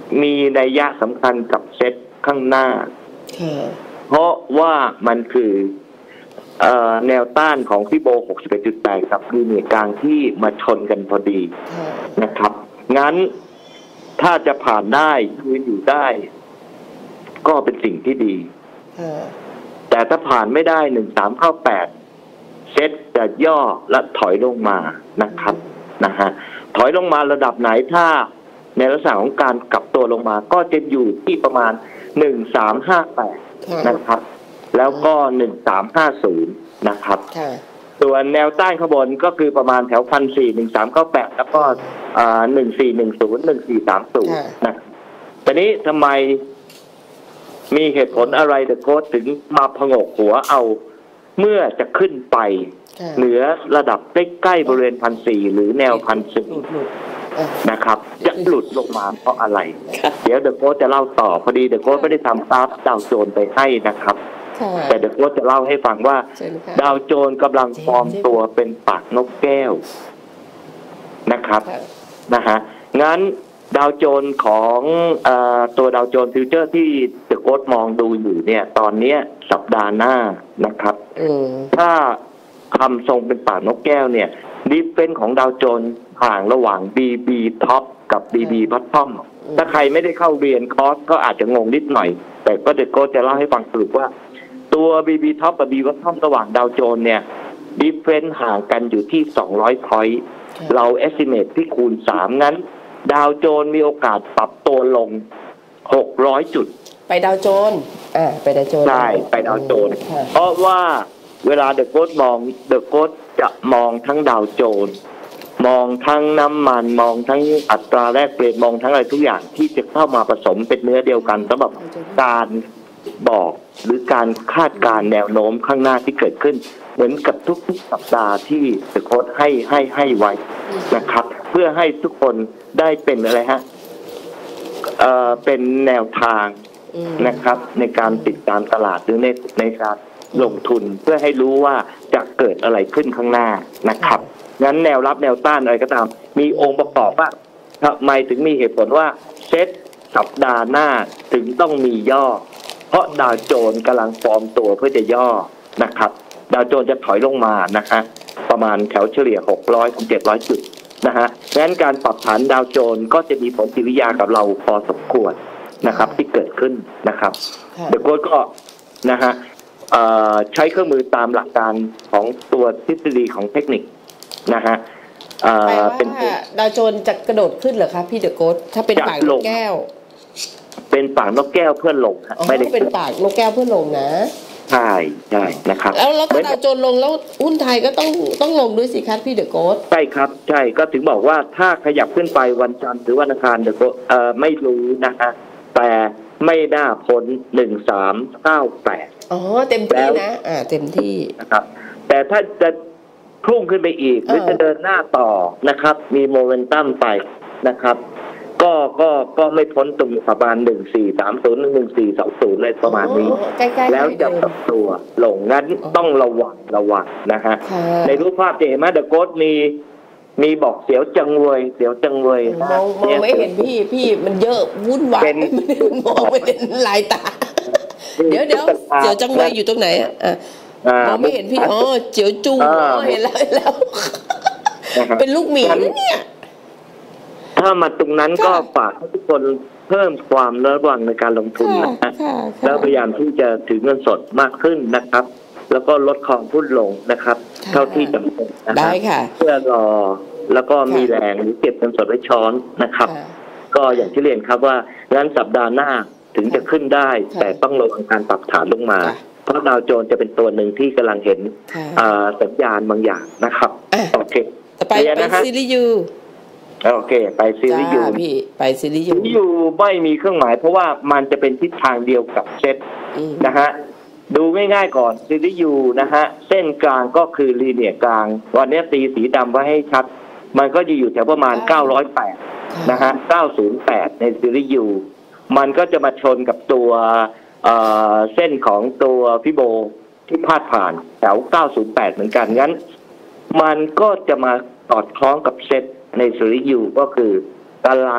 มีนัยยะสำคัญกับเซตข้างหน้าเพราะว่ามันคือเอ่อแนวต้านของฟิโบ หกสิบเอ็ดจุดแปด กับลีเนียร์กลางที่มาชนกันพอดีนะครับงั้นถ้าจะผ่านได้ยืนอยู่ได้ก็เป็นสิ่งที่ดีแต่ถ้าผ่านไม่ได้หนึ่งสามเข้าแปดเซตจะย่อและถอยลงมานะครับนะฮะถอยลงมาระดับไหนถ้าในลักษณะของการกลับตัวลงมาก็จะอยู่ที่ประมาณหนึ่งสามห้าแปดนะครับแล้วก็หนึ่งสามห้าศูนย์นะครับส่วนแนวต้านข้างบนก็คือประมาณแถวพันสี่หนึ่งสามเก้าแปดแล้วก็หนึ่งสี่หนึ่งศูนย์หนึ่งสี่สามศูนย์นะทีนี้ทำไมมีเหตุผลอะไรเดอะโค้ชถึงมาผงกหัวเอาเมื่อจะขึ้นไปเหนือระดับใกล้ๆบริเวณพันสี่หรือแนวพันสี่นะครับจะหลุดลงมาเพราะอะไรเดี๋ยวเดอะโค้ชจะเล่าต่อพอดีเดอะโค้ชไม่ได้ทำกราฟดาวโจนส์ไปให้นะครับแต่เดอะโค้ชจะเล่าให้ฟังว่าดาวโจนส์กำลังฟอร์มตัวเป็นปากนกแก้วนะครับนะฮะงั้นดาวโจนส์ของเอ่อตัวดาวโจนส์ฟิวเจอร์ที่เดอะโค้ชมองดูอยู่เนี่ยตอนนี้สัปดาห์หน้านะครับถ้าคำทรงเป็นปากนกแก้วเนี่ยดิฟเฟนของดาวโจนส์ห่างระหว่าง บี บี Top กับ บี บี Bottom ถ้าใครไม่ได้เข้าเรียนคอร์สก็อาจจะงงนิดหน่อยแต่ก็เดอะโค้ชจะเล่าให้ฟังสรุปว่าตัว บี บี Top กับ บี บี Bottom ระหว่างดาวโจนส์เนี่ยดิฟเฟนห่างกันอยู่ที่สองร้อย point เรา estimate ที่คูณสามงั้นดาวโจนส์มีโอกาสปรับตัวลงหกร้อยจุดไปดาวโจนส์อ่าไปดาวโจนส์ใช่ไปดาวโจนส์เพราะว่าเวลาเดอะโค้ชมองเดอะโค้ชจะมองทั้งดาวโจนส์มองทั้งน้ำมันมองทั้งอัตราแลกเปลี่ยนมองทั้งอะไรทุกอย่างที่จะเข้ามาผสมเป็นเนื้อเดียวกันสำหรับการบอกหรือการคาดการณ์แนวโน้มข้างหน้าที่เกิดขึ้นเหมือนกับทุกๆสัปดาห์ที่เดอะโค้ชให้ให้ให้ไว้นะครับเพื่อให้ทุกคนได้เป็นอะไรฮะเอ่อเป็นแนวทางนะครับในการติดตามตลาดหรือในในการลงทุนเพื่อให้รู้ว่าจะเกิดอะไรขึ้นข้างหน้านะครับงั้นแนวรับแนวต้านอะไรก็ตามมีองค์ประกอบว่าทำไมถึงมีเหตุผลว่าเซตสัปดาห์หน้าถึงต้องมีย่อเพราะดาวโจนส์กำลังฟอร์มตัวเพื่อจะย่อนะครับดาวโจนส์จะถอยลงมานะฮะประมาณแถวเฉลี่ยหกร้อยถึงเจ็ดร้อยจุดนะฮะงั้นการปรับฐานดาวโจนส์ก็จะมีผลจิตวิทยากับเราพอสมควรนะครับที่เกิดขึ้นนะครับเดี๋ยวก็นะฮะใช้เครื่องมือตามหลักการของตัวทฤษฎีของเทคนิคนะฮะเป็นดาวโจนส์จะกระโดดขึ้นเหรอคะพี่เดอะโค้ชถ้าเป็นปากนกแก้วเป็นปากนกแก้วเพื่อลงไม่ได้เป็นปากนกแก้วเพื่อลงนะใช่ใช่นะครับแล้วแล้วดาวโจนส์ลงแล้วหุ้นไทยก็ต้องต้องลงด้วยสิครับพี่เดอะโค้ชใช่ครับใช่ก็ถึงบอกว่าถ้าขยับขึ้นไปวันจันทร์หรือวันอังคารเดอะโค้ชเอ่อไม่รู้นะฮะแต่ไม่น่าพ้นหนึ่งสามเก้าแปดอ๋อเต็มที่นะอ่าเต็มที่นะครับแต่ถ้าจะพุ่งขึ้นไปอีกหรือจะเดินหน้าต่อนะครับมีโมเมนตัมไปนะครับก็ก็ก็ไม่พ้นตรงประมาณหนึ่งสี่สามศูนย์หนึ่งสี่สองศูนย์เลยประมาณนี้แล้วจะปรับตัวลงงั้นต้องระวังระวังนะฮะในรูปภาพจะเห็นไหมเดอะโค้ชมีมีบอกเสียวจังเวยเสียวจังเวยมองมองไม่เห็นพี่พี่มันเยอะวุ่นวายมองไม่เห็นลายตาเดี๋ยวเดี๋ยวเสียวจังเวยอยู่ตรงไหนอ่ะมองไม่เห็นพี่อ๋อเจียวจุงเห็นแล้วแล้วเป็นลูกหมีเนี่ยถ้ามาตรงนั้นก็ฝากให้ทุกคนเพิ่มความระวังในการลงทุนนะฮะแล้วพยายามที่จะถือเงินสดมากขึ้นนะครับแล้วก็ลดคองหุ้นลงนะครับเท่าที่จำเป็นได้ค่ะเพื่อรอแล้วก็มีแรงหรือเก็บเงินสดไว้ช้อนนะครับก็อย่างที่เรียนครับว่างั้นสัปดาห์หน้าถึงจะขึ้นได้แต่ต้องระวังการปรับฐานลงมาเพราะดาวโจนส์จะเป็นตัวหนึ่งที่กำลังเห็นสัญญาณบางอย่างนะครับโอเคไปไปซีรีส์ยูโอเคไปซีรีส์ยูพี่ไปซีรีส์ยูซีรีส์ยูไม่มีเครื่องหมายเพราะว่ามันจะเป็นทิศทางเดียวกับเซตนะฮะดูง่ายๆก่อนซีรีส์ยูนะฮะเส้นกลางก็คือลีเนียร์กลางวันนี้ตีสีดำไว้ให้ชัดมันก็จะอยู่แถวประมาณเก้าร้อยแปดนะฮะเก้าศูนย์แปดในซีรีส์ยูมันก็จะมาชนกับตัวเส้นของตัวฟิโบที่พาดผ่านแถวเก้าศูนย์แปดเหมือนกันงั้นมันก็จะมาสอดคล้องกับเซตในซีรีส์ยูก็คือกำลัง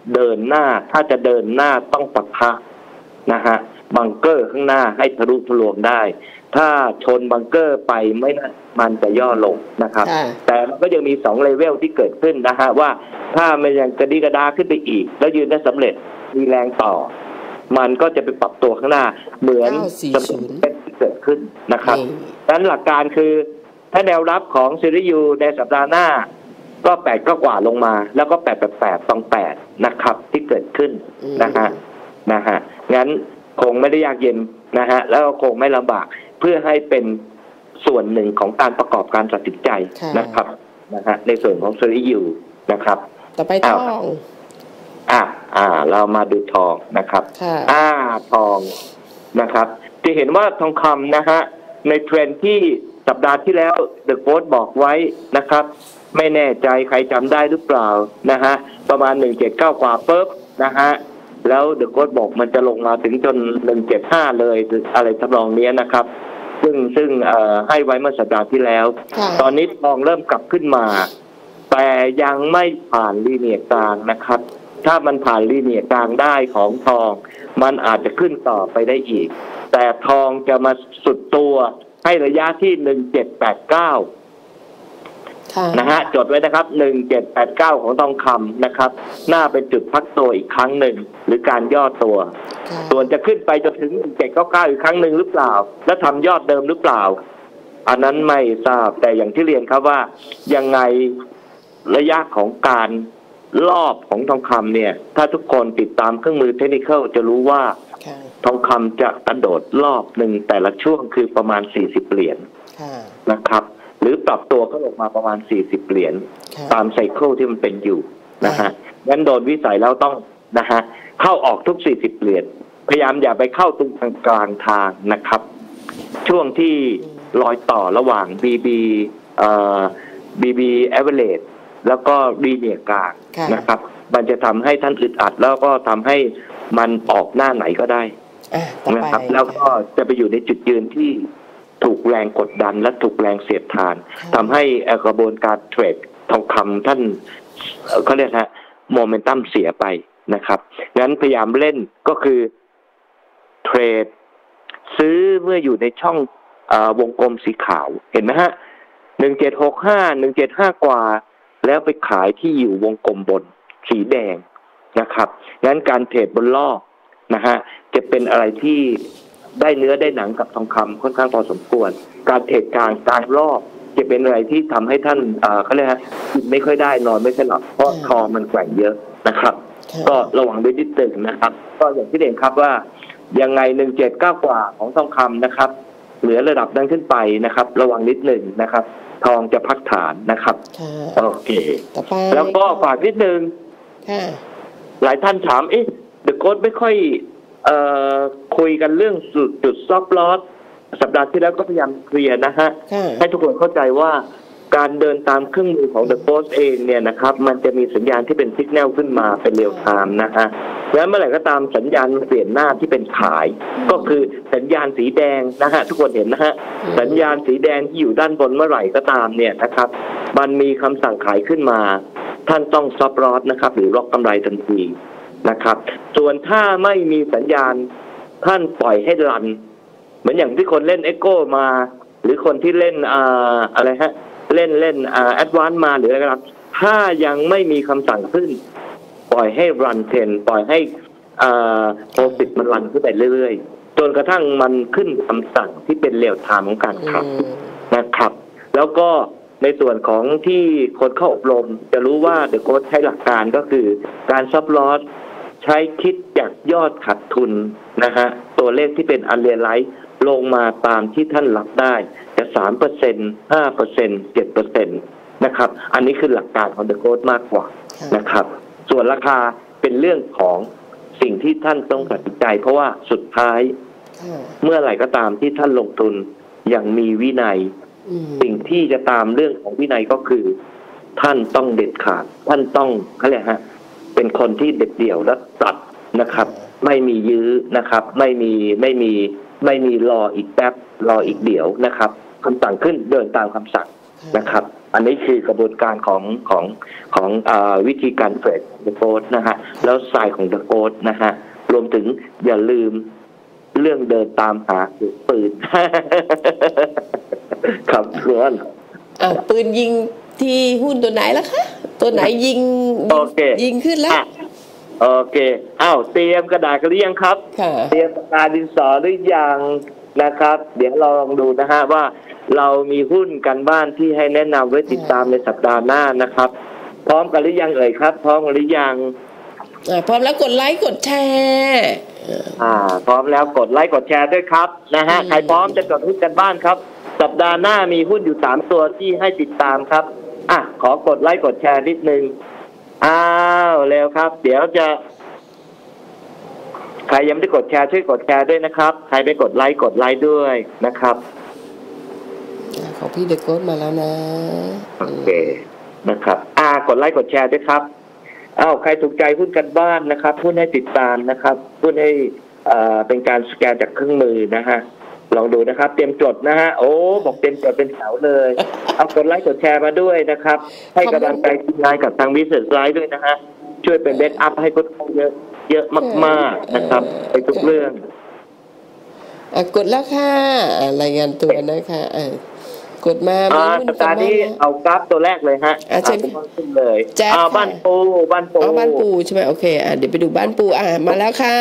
เดินหน้าถ้าจะเดินหน้าต้องปะทะนะฮะบังเกอร์ข้างหน้าให้ทะลุทะลวงได้ถ้าชนบังเกอร์ไปไม่มันจะย่อลงนะครับแต่มันก็ยังมีสองเลเวลที่เกิดขึ้นนะฮะว่าถ้ามันยังกระดิกระดาขึ้นไปอีกแล้วยืนได้สำเร็จมีแรงต่อมันก็จะไปปรับตัวข้างหน้าเหมือนสมมติที่เกิดขึ้นนะครับดังนั้นหลักการคือถ้าแนวรับของซีรีส์ยูในสัปดาห์หน้าก็แปดก็กว่าลงมาแล้วก็แปดแปดแปดสองแปดนะครับที่เกิดขึ้นนะฮะนะฮะงั้นคงไม่ได้ยากเย็นนะฮะแล้วก็คงไม่ลำบากเพื่อให้เป็นส่วนหนึ่งของการประกอบการตัดสินใจนะครับนะฮะในส่วนของซีรีส์ยูนะครับต่อไปทองอ่าอ่าเรามาดูทองนะครับอ่าทองนะครับจะเห็นว่าทองคำนะฮะในเทรนด์ที่สัปดาห์ที่แล้วเดอะโค้ชบอกไว้นะครับไม่แน่ใจใครจำได้หรือเปล่านะฮะประมาณหนึ่งเจ็ดเก้ากว่าปุ๊บนะฮะแล้วเดอะโค้ชบอกมันจะลงมาถึงจนหนึ่งเจ็ดห้าเลยอะไรทำนองนี้นะครับซึ่งซึ่งเอ่อให้ไว้เมื่อสัปดาห์ที่แล้วตอนนี้ทองเริ่มกลับขึ้นมาแต่ยังไม่ผ่านลีเนียร์กลางนะครับถ้ามันผ่านลีเนียร์กลางได้ของทองมันอาจจะขึ้นต่อไปได้อีกแต่ทองจะมาสุดตัวให้ระยะที่หนึ่งเจ็ดแปดเก้านะฮะจดไว้นะครับหนึ่งเจ็ดแปดเก้าของทองคำนะครับน่าเป็นจุดพักตัวอีกครั้งหนึ่งหรือการย่อตัวส่วนจะขึ้นไปจนถึงหนึ่งเจ็ดเก้าเก้าอีกครั้งหนึ่งหรือเปล่าและทำยอดเดิมหรือเปล่าอันนั้นไม่ทราบแต่อย่างที่เรียนครับว่ายังไงระยะของการรอบของทองคำเนี่ยถ้าทุกคนติดตามเครื่องมือเทคนิคจะรู้ว่าทองคำจะกระโดดรอบหนึ่งแต่ละช่วงคือประมาณสี่สิบเหรียญนะครับหรือปรับตัวก็ลงมาประมาณสี่สิบเหรียญตามไซเคิลที่มันเป็นอยู่นะฮะงั้นโดนวิสัยแล้วต้องนะฮะเข้าออกทุกสี่สิบเหรียญพยายามอย่าไปเข้าตรงกลางทางนะครับช่วงที่รอยต่อระหว่าง บี บี เอ่อ บี บี average แล้วก็รีเนียร์กลางนะครับมันจะทำให้ท่านอึดอัดแล้วก็ทำให้มันออกหน้าไหนก็ได้นะครับแล้วก็จะไปอยู่ในจุดยืนที่ถูกแรงกดดันและถูกแรงเสียดทานทำให้กระบวนการเทรดทองคำท่านเขาเรียกฮะโมเมนตัมเสียไปนะครับงั้นพยายามเล่นก็คือเทรดซื้อเมื่ออยู่ในช่องอวงกลมสีขาวเห็นไหมฮะหนึ่งเจ็ดหกห้าหนึ่งเจ็ดห้ากว่าแล้วไปขายที่อยู่วงกลมบนสีแดงนะครับงั้นการเทรดบนล่อนะฮะจะเป็นอะไรที่ได้เนื้อได้หนังกับทองคำค่อนข้างพอสมควรการเทรดกลางกลางรอบจะเป็นอะไรที่ทำให้ท่านเขาเรียกฮะกินไม่ค่อยได้นอนไม่ค่อยหลับเพราะทองมันแกว่งเยอะนะครับก็ระวังด้วยนิดนึงนะครับก็อย่างที่เด่นครับว่ายังไงหนึ่งเจ็ดเก้ากว่าของทองคำนะครับเหลือระดับนั้นขึ้นไปนะครับระวังนิดนึงนะครับทองจะพักฐานนะครับโอเคแล้วก็ฝากนิดนึงหลายท่านถามเอ๊ะเดอะโค้ชไม่ค่อยเอ่อคุยกันเรื่องจุดจุดซอฟต์ลอสสัปดาห์ที่แล้วก็พยายามเคลียร์นะฮะให้ทุกคนเข้าใจว่าการเดินตามเครื่องมือของ The Post เองเนี่ยนะครับมันจะมีสัญญาณที่เป็นสัญญาณขึ้นมาเป็นเรียลไทม์นะฮะแล้วเมื่อไหร่ก็ตามสัญญาณเปลี่ยนหน้าที่เป็นขายก็คือสัญญาณสีแดงนะฮะทุกคนเห็นนะฮะสัญญาณสีแดงที่อยู่ด้านบนเมื่อไหร่ก็ตามเนี่ยนะครับมันมีคำสั่งขายขึ้นมาท่านต้องซอฟต์ลอสนะครับหรือล็อกกำไรทันทีนะครับส่วนถ้าไม่มีสัญญาณท่านปล่อยให้รันเหมือนอย่างที่คนเล่น Echo มาหรือคนที่เล่นอ่าอะไรฮะเล่นเล่นอ่า Advance มาหรืออะไรก็ตามถ้ายังไม่มีคำสั่งขึ้นปล่อยให้รันเทรนปล่อยให้อ่าโปรฟิตมันรันขึ้นไปเรื่อยๆจนกระทั่งมันขึ้นคำสั่งที่เป็นเรียลไทม์ของการขับนะครับแล้วก็ในส่วนของที่คนเข้าอบรมจะรู้ว่าเดอะโค้ชใช้หลักการก็คือการซับลอสใช้คิดจากยอดขาดทุนนะฮะตัวเลขที่เป็นอันเรียลไลท์ลงมาตามที่ท่านรับได้จะ สามเปอร์เซ็นต์ ห้าเปอร์เซ็นต์ เจ็ดเปอร์เซ็นต์ นะครับอันนี้คือหลักการของเดอะโค้ชมากกว่านะครับส่วนราคาเป็นเรื่องของสิ่งที่ท่านต้องตัดสินใจเพราะว่าสุดท้ายเมื่อไหร่ก็ตามที่ท่านลงทุนอย่างมีวินัยสิ่งที่จะตามเรื่องของวินัยก็คือท่านต้องเด็ดขาดท่านต้องเขาเรียกฮะเป็นคนที่เด็ดเดี่ยวและตัดนะครับไม่มียื้อนะครับไม่มีไม่มีไม่มีรออีกแป๊บรออีกเดี๋ยวนะครับคำสั่งขึ้นเดินตามคำสั่งนะครับ อันนี้คือกระบวนการของของของอวิธีการเทรดเดอะโกดนะฮะแล้วสายของเดอะโกดนะฮะรวมถึงอย่าลืมเรื่องเดินตามหาปืน ครับเพื่อนอ่าปืนยิงที่หุ้นตัวไหนล่ะคะตัวไหนยิงยิงขึ้นแล้วโอเคอ้าวเตรียมกระดาษกันหรือยังครับเตรียมปากกาดินสอหรือยังนะครับเดี๋ยวลองดูนะฮะว่าเรามีหุ้นกันบ้านที่ให้แนะนำไว้ติดตามในสัปดาห์หน้านะครับพร้อมกันหรือยังเอ่ยครับพร้อมกันหรือยังอ่าพร้อมแล้วกดไลค์กดแชร์อ่าพร้อมแล้วกดไลค์กดแชร์ด้วยครับนะฮะใครพร้อมจะจดหุ้นกันบ้านครับสัปดาห์หน้ามีหุ้นอยู่สามตัวที่ให้ติดตามครับอ่ะขอกดไลค์กดแชร์นิดนึงอ้าวเร็วครับเดี๋ยวจะใครยังไม่ได้กดแชร์ช่วยกดแชร์ด้วยนะครับใครไปกดไลค์กดไลค์ด้วยนะครับของพี่เด็กโค้ดมาแล้วนะโอเคนะครับอ่ากดไลค์กดแชร์ด้วยครับอ้าวใครถูกใจหุ้นกันบ้านนะครับหุ้นให้ติดตามนะครับหุ้นให้อ่าเป็นการสแกนจากเครื่องมือนะฮะลองดูนะครับเตรียมจดนะฮะโอ้บอกเตรียมจดเป็นแถวเลยเอากดไลค์กดแชร์มาด้วยนะครับให้กำลังใจทีมงานกับทางวิสไลด์ด้วยนะฮะช่วยเป็นแบ็กอัพให้พวกเราเยอะเยอะมากๆนะครับในทุกเรื่องกดแล้วค่ะรายงานตัวนะคะกดมาสัปดาห์นี้เอากราฟตัวแรกเลยฮะอ่าเช่นขึ้นเลยอ่าบ้านปูบ้านปูอ๋อบ้านปูใช่ไหมโอเคอ่าเดี๋ยวไปดูบ้านปูอ่ามาแล้วค่ะ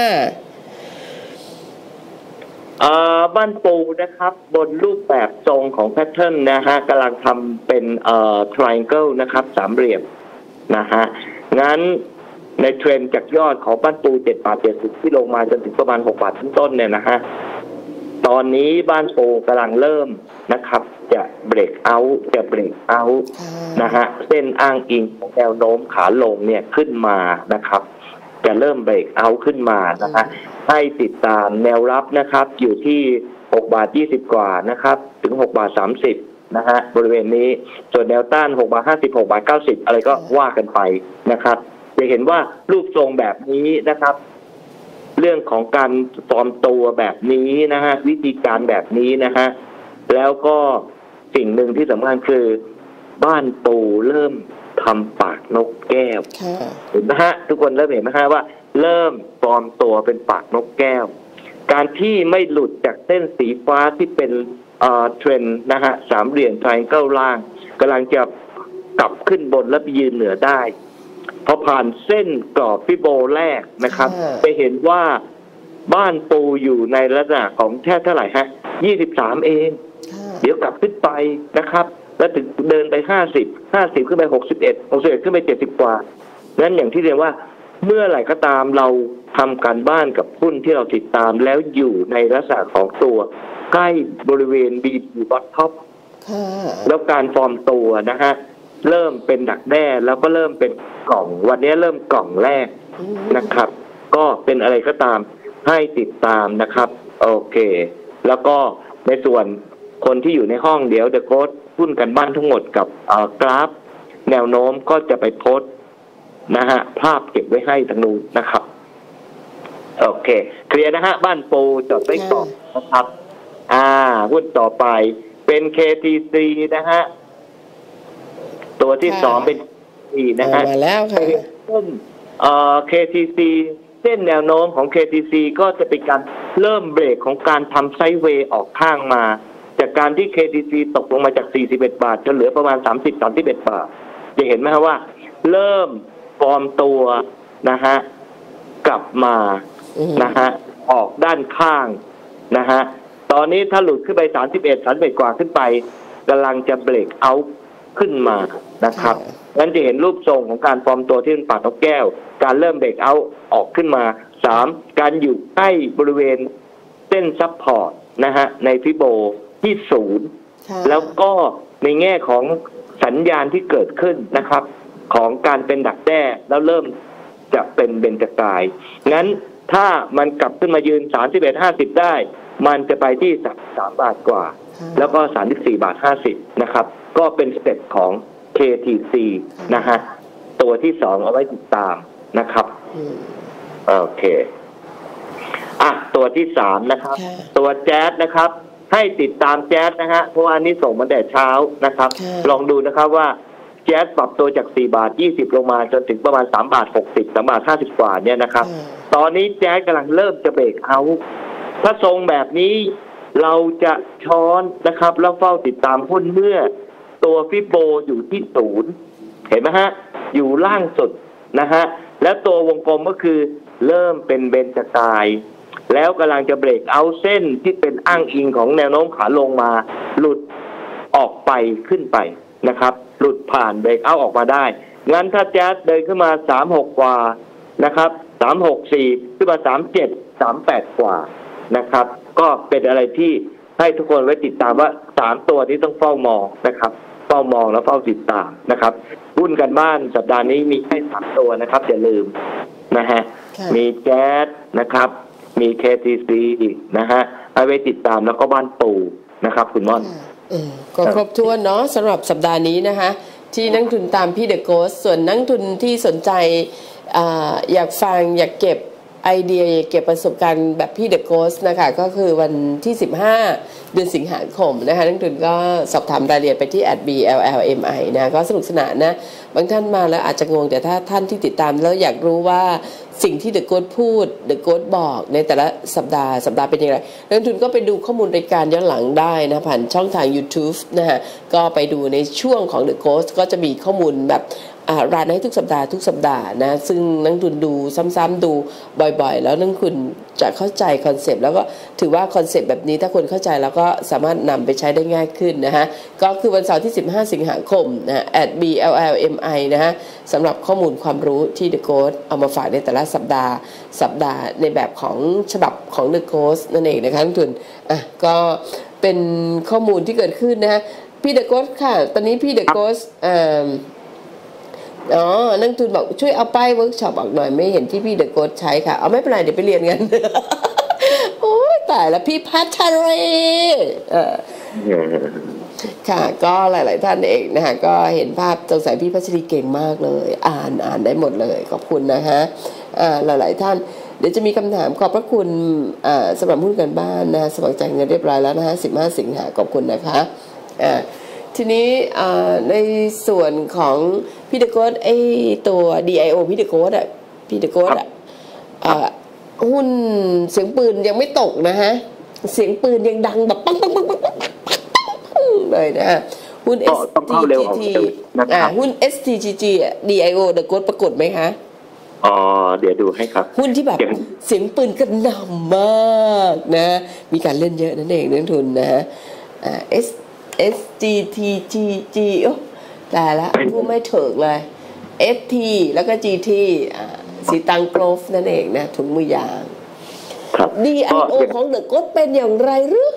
อ่าบ้านปูนะครับบนรูปแบบทรงของแพทเทิร์นนะฮะกำลังทำเป็นเอ่อ triangle นะครับสามเหลี่ยมนะฮะงั้นในเทรนด์จากยอดของบ้านปูเจ็ดบาทเจ็ดสิบที่ลงมาจนถึงประมาณหกบาทต้นๆเนี่ยนะฮะตอนนี้บ้านปูกำลังเริ่มนะครับจะเบรกเอาท์จะเบรกเอาท์นะฮะเส้นอ้างอิงของแนวโน้มขาลงเนี่ยขึ้นมานะครับจะเริ่มเบรกเอาท์ขึ้นมานะฮะให้ติดตามแนวรับนะครับอยู่ที่หกบาทยี่สิบกว่านะครับถึงหกบาทสามสิบนะฮะบริเวณนี้ส่วนแนวต้านหกบาทห้าสิบ หกบาทเก้าสิบอะไรก็ว่ากันไปนะครับจะเห็นว่ารูปทรงแบบนี้นะครับเรื่องของการฟอร์มตัวแบบนี้นะฮะวิธีการแบบนี้นะฮะแล้วก็สิ่งหนึ่งที่สำคัญคือบ้านปูเริ่มทำปากนกแก้วเห็นไหมฮะทุกคนเริ่มเห็นไหมฮะว่าเริ่มฟอร์มตัวเป็นปากนกแก้วการที่ไม่หลุดจากเส้นสีฟ้าที่เป็นเอ่อเทรนด์นะฮะสามเหลี่ยมไทรแองเกิลล่างกำลังจะกลับขึ้นบนและไปยืนเหนือได้พอผ่านเส้นกรอบฟิโบแรกนะครับไปเห็นว่าบ้านปูอยู่ในระดับของแค่เท่าไหร่ฮะยี่สิบสามเองเดี๋ยวกลับขึ้นไปนะครับแล้วถึงเดินไปห้าสิบ ห้าสิบขึ้นไปหกสิบเอ็ด หกสิบเอ็ดขึ้นไปเจ็ดสิบกว่านั้นอย่างที่เรียนว่าเมื่อไหร่ก็ตามเราทำการบ้านกับหุ้นที่เราติดตามแล้วอยู่ในลักษณะของตัวใกล้บริเวณ บี ที Bottom แล้วการฟอร์มตัวนะฮะเริ่มเป็นดักแด้แล้วก็เริ่มเป็นกล่องวันนี้เริ่มกล่องแรกนะครับก็เป็นอะไรก็ตามให้ติดตามนะครับโอเคแล้วก็ในส่วนคนที่อยู่ในห้องเดี๋ยวเดอะโค้ดหุ้นกันบ้านทั้งหมดกับกราฟแนวโน้มก็จะไปโพสต์นะฮะภาพเก็บไว้ให้ทางนู้นนะครับโอเคเคลียร์นะฮะบ้านปูจดไว้ก่อนนะครับอ่าหุ้นต่อไปเป็น เค ที ซี นะฮะตัวที่สองเป็นอีนะฮะมาแล้วค่ะเส้นเอ่อ เค ที ซี เส้นแนวโน้มของ เค ที ซี ก็จะเป็นการเริ่มเบรกของการทำไซด์เวย์ออกข้างมาจากการที่ เค ที ซี ตกลงมาจากสี่สิบเอ็ดบาทจนเหลือประมาณสามสิบ สามสิบเอ็ดบาทจะเห็นไหมครับว่าเริ่มฟอร์มตัวนะฮะกลับมานะฮะออกด้านข้างนะฮะตอนนี้ถ้าหลุดขึ้นไปสามสิบเอ็ด สามสิบเอ็ดกว่าขึ้นไปกำลังจะเบรกเอาท์ขึ้นมานะครับงั้นจะเห็นรูปทรงของการฟอร์มตัวที่เป็นปากนกแก้วการเริ่มเบรกเอาท์ออกขึ้นมาสามการอยู่ใกล้บริเวณเส้นซัพพอร์ตนะฮะในฟิโบที่ศูนย์แล้วก็ในแง่ของสัญญาณที่เกิดขึ้นนะครับของการเป็นดักแด้แล้วเริ่มจะเป็นเบญจกายงั้นถ้ามันกลับขึ้นมายืนสามสิบเอ็ด ห้าสิบได้มันจะไปที่สามบาทกว่าแล้วก็สามสิบสี่บาทห้าสิบนะครับก็เป็นสเต็ปของ เค ที ซี นะฮะตัวที่สองเอาไว้ติดตามนะครับโอเคอ่ะตัวที่สามนะครับตัวแจ๊สนะครับให้ติดตามแจ๊สนะฮะเพราะว่านี้ส่งมาแต่เช้านะครับลองดูนะครับว่าแจ๊สปรับตัวจากสี่บาทยี่สิบลงมาจนถึงประมาณสามบาทหกสิบ สามบาทห้าสิบกว่าเนี่ยนะครับตอนนี้แจ๊สกำลังเริ่มจะเบรกเอาท์ถ้าทรงแบบนี้เราจะช้อนนะครับแล้วเฝ้าติดตามหุ้นเมื่อตัวฟิโบอยู่ที่ศูนย์เห็นไหมฮะอยู่ล่างสุดนะฮะแล้วตัววงกลมก็คือเริ่มเป็นเบญจกายแล้วกำลังจะเบรกเอาเส้นที่เป็นอ้างอิงของแนวโน้มขาลงมาหลุดออกไปขึ้นไปนะครับหลุดผ่านเบรกเอาออกมาได้งั้นถ้าแจ๊สเดินขึ้นมาสามหกกว่านะครับสามหกสี่ขึ้นมาสามเจ็ดสามแปดกว่านะครับก็เป็นอะไรที่ให้ทุกคนไว้ติดตามว่าสามตัวที่ต้องเฝ้ามองนะครับเฝ้ามองแล้วเฝ้าติดตามนะครับหุ้นกันบ้านสัปดาห์นี้มีแค่สามตัวนะครับอย่าลืมนะฮะมีแจ๊สนะครับมี เค ที ซี นะฮะเอาไว้ติดตามแล้วก็บ้านปูนะครับคุณม่อนก็ครบถ้วนเนาะสำหรับสัปดาห์นี้นะคะที่นักทุนตามพี่เดอะโกสส่วนนักทุนที่สนใจ อ, อยากฟังอยากเก็บไอเดียอยากเก็บประสบการณ์แบบพี่เดอะโกสนะคะก็คือวันที่สิบห้าเดือนสิงหาคมนะคะนักทุนก็สอบถามรายละเอียดไปที่ แอท บี แอล แอล เอ็ม ไอ นะก็สนุกสนานนะบางท่านมาแล้วอาจจะงงแต่ถ้าท่านที่ติดตามแล้วอยากรู้ว่าสิ่งที่เดอะโกสพูดเดอะโกสบอกในแต่ละสัปดาห์สัปดาห์เป็นอย่างไรนักทุนก็ไปดูข้อมูลรายการย้อนหลังได้นะผ่านช่องทาง YouTube นะฮะก็ไปดูในช่วงของ The Ghost ก็จะมีข้อมูลแบบรายให้ทุกสัปดาห์ทุกสัปดาห์นะซึ่งนักทุนดูซ้ำๆดูบ่อยๆแล้วนักทุนจะเข้าใจคอนเซปต์แล้วก็ถือว่าคอนเซปต์แบบนี้ถ้าคนเข้าใจแล้วก็สามารถนำไปใช้ได้ง่ายขึ้นนะฮะก็คือวันเสาร์ที่สิบห้าสิงหาคมนะ แอท บี แอล แอล เอ็ม ไอ นะฮะสำหรับข้อมูลความรู้ที่ The Ghost เอามาฝากในแต่ละสัปดาห์สัปดาห์ในแบบของฉบับของ The Ghost นั่นเองนะคะนักทุนอ่ะก็เป็นข้อมูลที่เกิดขึ้นนะฮะพี่ The Ghost ค่ะตอนนี้พี่ The Ghost อ่าอ๋อนักทุนบอกช่วยเอาป้ายเวิร์กช็อปออกหน่อยไม่เห็นที่พี่เดอะโกสใช้ค่ะเอาไม่เป็นไรเดี๋ยวไปเรียนกัน โอ้ยตายแล้วพี่พัชรีเออค่ะก็หลายๆท่านเองนะคะก็เห็นภาพสงสัยพี่พัชรีเก่งมากเลยอ่านอ่านได้หมดเลยขอบคุณนะฮะอ่าหลายๆท่านเดี๋ยวจะมีคำถามขอบพระคุณอ่าสำหรับหุ้นกันบ้านนะสมัครใจเงินเรียบร้อยแล้วนะฮะสิบห้าสิงหาขอบคุณนะคะอ่าทีนี้ในส่วนของพี่เดอะโกสไอตัว ดี ไอ โอ พี่เดอะโกสอ่ะพี่เดอะโกสอ่ะหุ้นเสียงปืนยังไม่ตกนะฮะเสียงปืนยังดังแบบปังปังปังปังปังเลยนะฮะหุ้น เอส ที จี จี อ่าหุ้น เอส ที จี จี อ่ะ ดี ไอ โอ เดอะโกสปรากฏไหมคะอ๋อเดี๋ยวดูให้ครับหุ้นที่แบบเสียงปืนกระหน่ำมากนะมีการเล่นเยอะนั่นเองนักทุนนะฮะอ่า Sเอส จี ที จี จี โอ้แต่ละพูดไม่ถูกเลย เอส ที แล้วก็ จี ที อ่าสีตังโกลฟนั่นเองนะถุงมือยาง ดี ไอ โอ ของเดอะโกสเป็นอย่างไรหรือ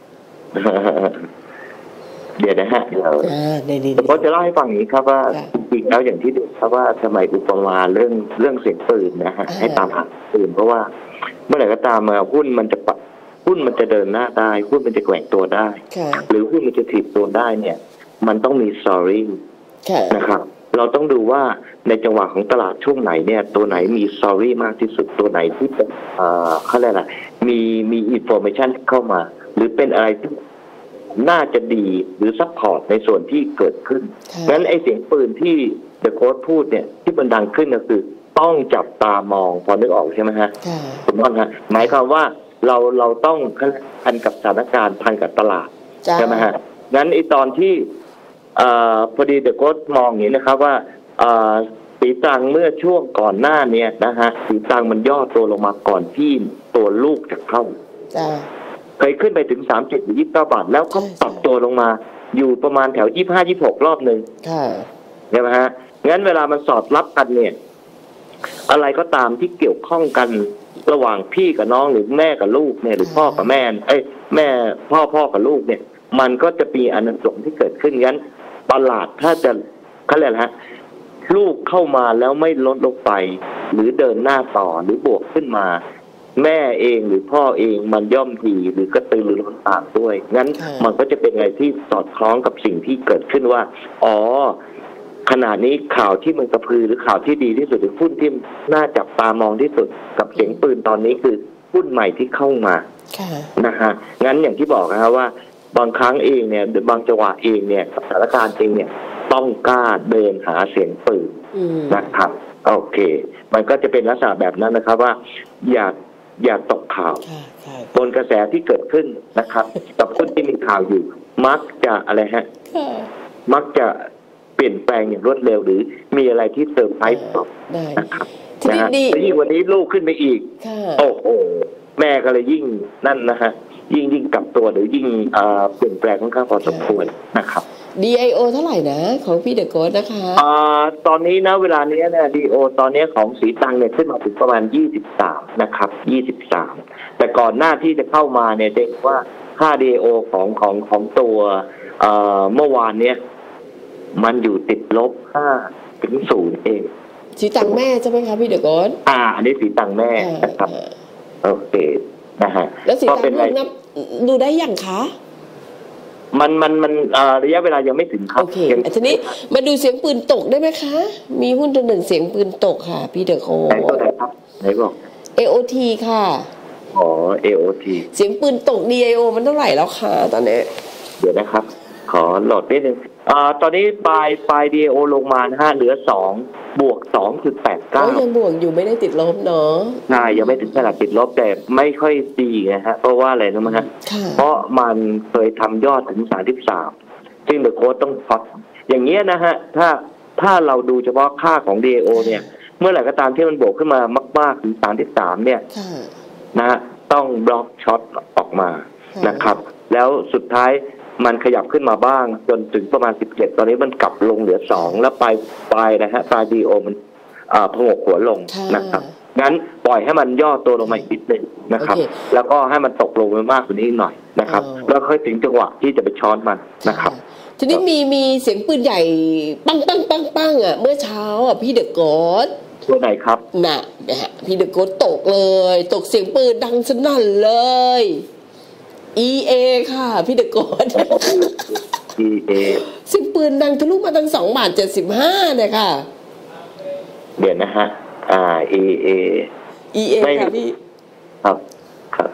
เดี๋ยวนะฮะเดี๋ยวผมก็จะเล่าให้ฟังอย่างนี้ครับว่าจริงๆแล้วอย่างที่ดูครับว่าสมัยอุปมาเรื่องเรื่องเสียงปืนนะฮะให้ตามหาปืนเพราะว่าเมื่อไหร่ก็ตามมาหุ้นมันจะปรับหุ้นมันจะเดินหน้าได้หุ้นมันจะแกว่งตัวได้หรือหุ้นมันจะถีบตัวได้เนี่ยมันต้องมีสตอรี่นะครับเราต้องดูว่าในจังหวะของตลาดช่วงไหนเนี่ยตัวไหนมีสตอรี่มากที่สุดตัวไหนที่เป็นเอ่อเขาเรียกอะไรมีมีอินโฟเมชันเข้ามาหรือเป็นอะไรที่น่าจะดีหรือซัพพอร์ตในส่วนที่เกิดขึ้นงั้นไอเสียงปืนที่เดอะโค้ชพูดเนี่ยที่มันดังขึ้นก็คือต้องจับตามองพอนึกออกใช่ไหมฮะถูกต้องฮะหมายความว่าเราเราต้องพันกับสถานการณ์พันกับตลาดใช่ไหมฮะงั้นไอตอนที่อ่าพอดีเดอะโค้ชมองอย่างนี้นะครับว่าอ่าสีตังเมื่อช่วงก่อนหน้านี้นะฮะสีตังมันย่อตัวลงมาก่อนที่ตัวลูกจะเข้าเคยขึ้นไปถึงสามสิบหรือยี่สิบเก้าบาทแล้วก็ปรับตัวลงมาอยู่ประมาณแถวยี่สิบห้า ยี่สิบหกรอบนึงใช่ไหมฮะงั้นเวลามันสอดรับกันเนี่ยอะไรก็ตามที่เกี่ยวข้องกันระหว่างพี่กับน้องหรือแม่กับลูกเนี่ยหรือพ่อกับแม่เอ้ยแม่พ่อพ่อกับลูกเนี่ยมันก็จะมีอนุสงส์ที่เกิดขึ้นงั้นตลาดถ้าจะเขาเรียกอะไรฮะลูกเข้ามาแล้วไม่ลดลงไปหรือเดินหน้าต่อหรือบวกขึ้นมาแม่เองหรือพ่อเองมันย่อมทีหรือกระตือรือร้นตามด้วยงั้นมันก็จะเป็นอะไรที่สอดคล้องกับสิ่งที่เกิดขึ้นว่าอ๋อขณะนี้ข่าวที่มันกระพือหรือข่าวที่ดีที่สุดหรือหุ้นที่น่าจับตามองที่สุดกับเสียงปืนตอนนี้คือหหุ้นใหม่ที่เข้ามาค่ะนะฮะงั้นอย่างที่บอกนะครับว่าบางครั้งเองเนี่ยบางจังหวะเองเนี่ยสถานการณ์จริงเนี่ยต้องกล้าเดินหาเสียงปืนนะครับโอเคมันก็จะเป็นลักษณะแบบนั้นนะครับว่าอย่าอย่าตกข่าวบนกระแสที่เกิดขึ้นนะครับกับหุ้นที่มีข่าวอยู่มักจะอะไรฮะมักจะเปลี่ยนแปลงอย่างรวดเร็วหรือมีอะไรที่เซอร์ไพรส์นะครับนะฮะแล้วยิ่งวันนี้ลูกขึ้นไปอีกโอ้โหแม่ก็เลยยิ่งนั่นนะฮะยิ่งยิ่งกลับตัวหรือยิ่งเปลี่ยนแปลงค่อนข้างพอสมควรนะครับดี ไอ โอ เท่าไหร่นะของพี่เดอะโกสนะคะอ่าตอนนี้นะเวลานี้เนี่ย ดี โอ ตอนนี้ของสีตังเนี่ยขึ้นมาถึงประมาณยี่สิบสามนะครับยี่สิบสามแต่ก่อนหน้าที่จะเข้ามาเนี่ยเด็กว่าค่า ดี ไอ โอ ของของของตัวเอ่อเมื่อวานเนี่ยมันอยู่ติดลบห้าถึงศูนย์เองสีตังแม่ใช่ไหมคะพี่เดอะโกสอ่าอันนี้สีตังแม่นะครับโอเคนะฮะแล้วสีตังลูกนับดูได้ยังคะมันมันมันระยะเวลายังไม่ถึงครับโอเคทีนี้มาดูเสียงปืนตกได้ไหมคะมีหุ้นตัวหนึ่งเสียงปืนตกค่ะพี่เดอะโกสไหนตัวไหนครับไหนบอกเอ โอ ที ค่ะอ๋อ เอ โอ ทีเสียงปืนตก ดี ไอ โอ มันเท่าไหร่แล้วค่ะตอนนี้เดี๋ยวนะครับขอโหลดนิดนึงอ่าตอนนี้ปลายปลาย ดี ไอ โอ ลงมานะฮะเหลือสองบวก สองจุดแปดเก้าก็ยังบวกอยู่ไม่ได้ติดลบเนาะใช่ยังไม่ถึงขนาดติดลบแต่ไม่ค่อยดีนะฮะเพราะว่าอะไรรู้ไหมฮะเพราะมันเคยทำยอดถึงสามสิบสามซึ่งเดอะโค้ชต้องพอดอย่างเงี้ยนะฮะถ้าถ้าเราดูเฉพาะค่าของ ดี ไอ โอ เนี่ยเมื่อไหร่ก็ตามที่มันบวกขึ้นมามากๆถึงสามสิบสามเนี่ยนะฮะต้องบล็อกช็อตออกมานะครับแล้วสุดท้ายมันขยับขึ้นมาบ้างจนถึงประมาณสิบเจ็ดตอนนี้มันกลับลงเหลือสองแล้วปลายปลายนะฮะปลาย ดี โอ มันอ่าพงกหัวลงนะครับงั้นปล่อยให้มันย่อตัวลงมาอีกนิดนึงนะครับแล้วก็ให้มันตกลงไปมากกว่านี้หน่อยนะครับแล้วค่อยถึงจังหวะที่จะไปช้อนมันนะครับทีนี้มีมีเสียงปืนใหญ่ปังปังปังปังอ่ะเมื่อเช้าอ่ะพี่เดอะโกสตัวไหนครับน่ะพี่เดอะโกสตกเลยตกเสียงปืนดังสนั่นเลย อี เอ ค่ะพี่เดอะโกสอี เอเสียงปืนดังทะลุมาตั้งสองบาทเจ็ดสิบห้าเนี่ยค่ะเดี๋ยวนะฮะอ่า อี เออี เอ ค่ะพี่ครับครับ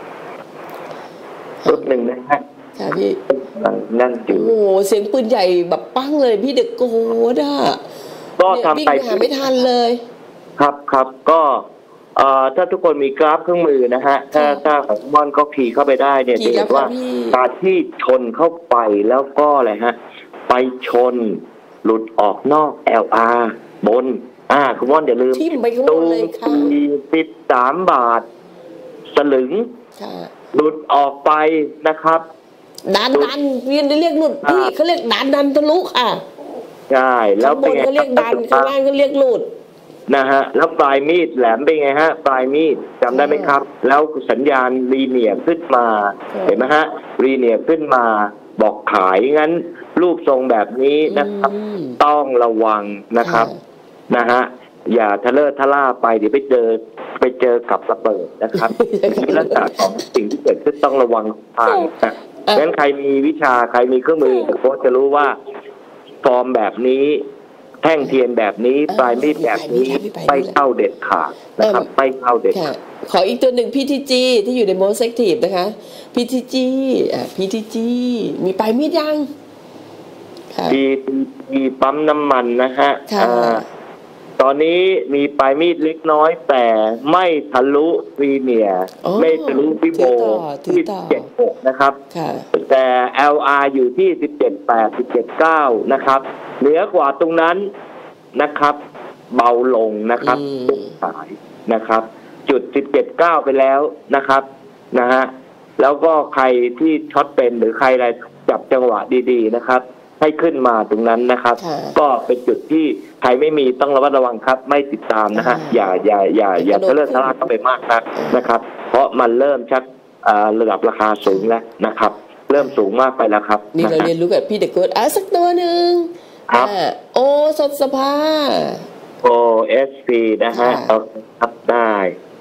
ชุดหนึ่งนะฮะค่ะพี่นั่นอยู่โอ้โหเสียงปืนใหญ่แบบปั้งเลยพี่เดอะโกสอ่ะก็ทำไปหาไม่ทันเลยครับครับก็เอ่อถ้าทุกคนมีกราฟเครื่องมือนะฮะถ้าถ้าของมอนก็ขี่เข้าไปได้เนี่ยจะเห็นว่าการที่ชนเข้าไปแล้วก็อะไรฮะไปชนหลุดออกนอก แอล อาร์ บนอ่าคุณมอนอย่าลืมตูสิบสามบาทสลึงหลุดออกไปนะครับดันดันเรียนเรียกหลุดพี่เขาเรียกดันดันทะลุค่ะใช่แล้วบนเขาเรียกดันข้างล่างเขาเรียกหลุดนะฮะแล้วปลายมีดแหลมเป็นไงฮะปลายมีดจำได้ไหมครับแล้วสัญญาณรีเนียร์ขึ้นมาเห็นไหมฮะรีเนียร์ขึ้นมาบอกขายงั้นรูปทรงแบบนี้นะครับต้องระวังนะครับนะฮะอย่าทะเลาะทะล่าไปเดี๋ยวไปเจอไปเจอกับระเบิดนะครับนี่ลักษณะของสิ่งที่เกิดขึ้นต้องระวังทางนะงั้นใครมีวิชาใครมีเครื่องมือโค้ชจะรู้ว่าฟอร์มแบบนี้แท่งเทียนแบบนี้ปลายมีดแบบนี้ไม่เข้าเด็ดขาดนะครับไม่เข้าเด็ดขาดขออีกตัวหนึ่ง พี ที จี ที่อยู่ใน Most Active นะคะ พี ที จี อ่ะ พี ที จี มีปลายมีดยังพี ที จี ปั๊มน้ำมันนะฮะตอนนี้มีปลายมีดเล็กน้อยแต่ไม่ทะลุวีเนียไม่ทะลุวิโบที่เจ็ดหกนะครับแต่ แอล อาร์ อยู่ที่สิบเจ็ดแปด สิบเจ็ดเก้านะครับเหนือกว่าตรงนั้นนะครับเบาลงนะครับตุกสายนะครับจุดสิบเจ็ดเก้าไปแล้วนะครับนะฮะแล้วก็ใครที่ช็อตเป็นหรือใครอะไรจับจังหวะดีๆนะครับให้ขึ้นมาตรงนั้นนะครับก็เป็นจุดที่ใครไม่มีต้องระมัดระวังครับไม่ติดตามนะฮะอย่าอย่าอย่าอย่าทะเลาะทะล่าเข้าไปมากนักนะครับเพราะมันเริ่มชักระดับราคาสูงแล้วนะครับเริ่มสูงมากไปแล้วครับนี่เราเรียนรู้กับพี่เด็กโกดอ่ะสักตัวหนึ่งครับโอสดสภาโอ เอส พี นะฮะเอาครับได้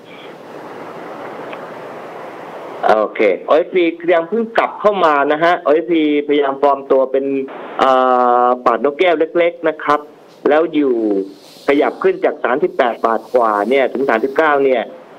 โอเค โอ เอส พี ยังเพิ่งกลับเข้ามานะฮะ โอ เอส พี พยายามปลอมตัวเป็นปาดนกแก้วเล็กๆนะครับ แล้วอยู่ขยับขึ้นจากสามสิบแปดบาทกว่าเนี่ยถึงสามสิบเก้าเนี่ย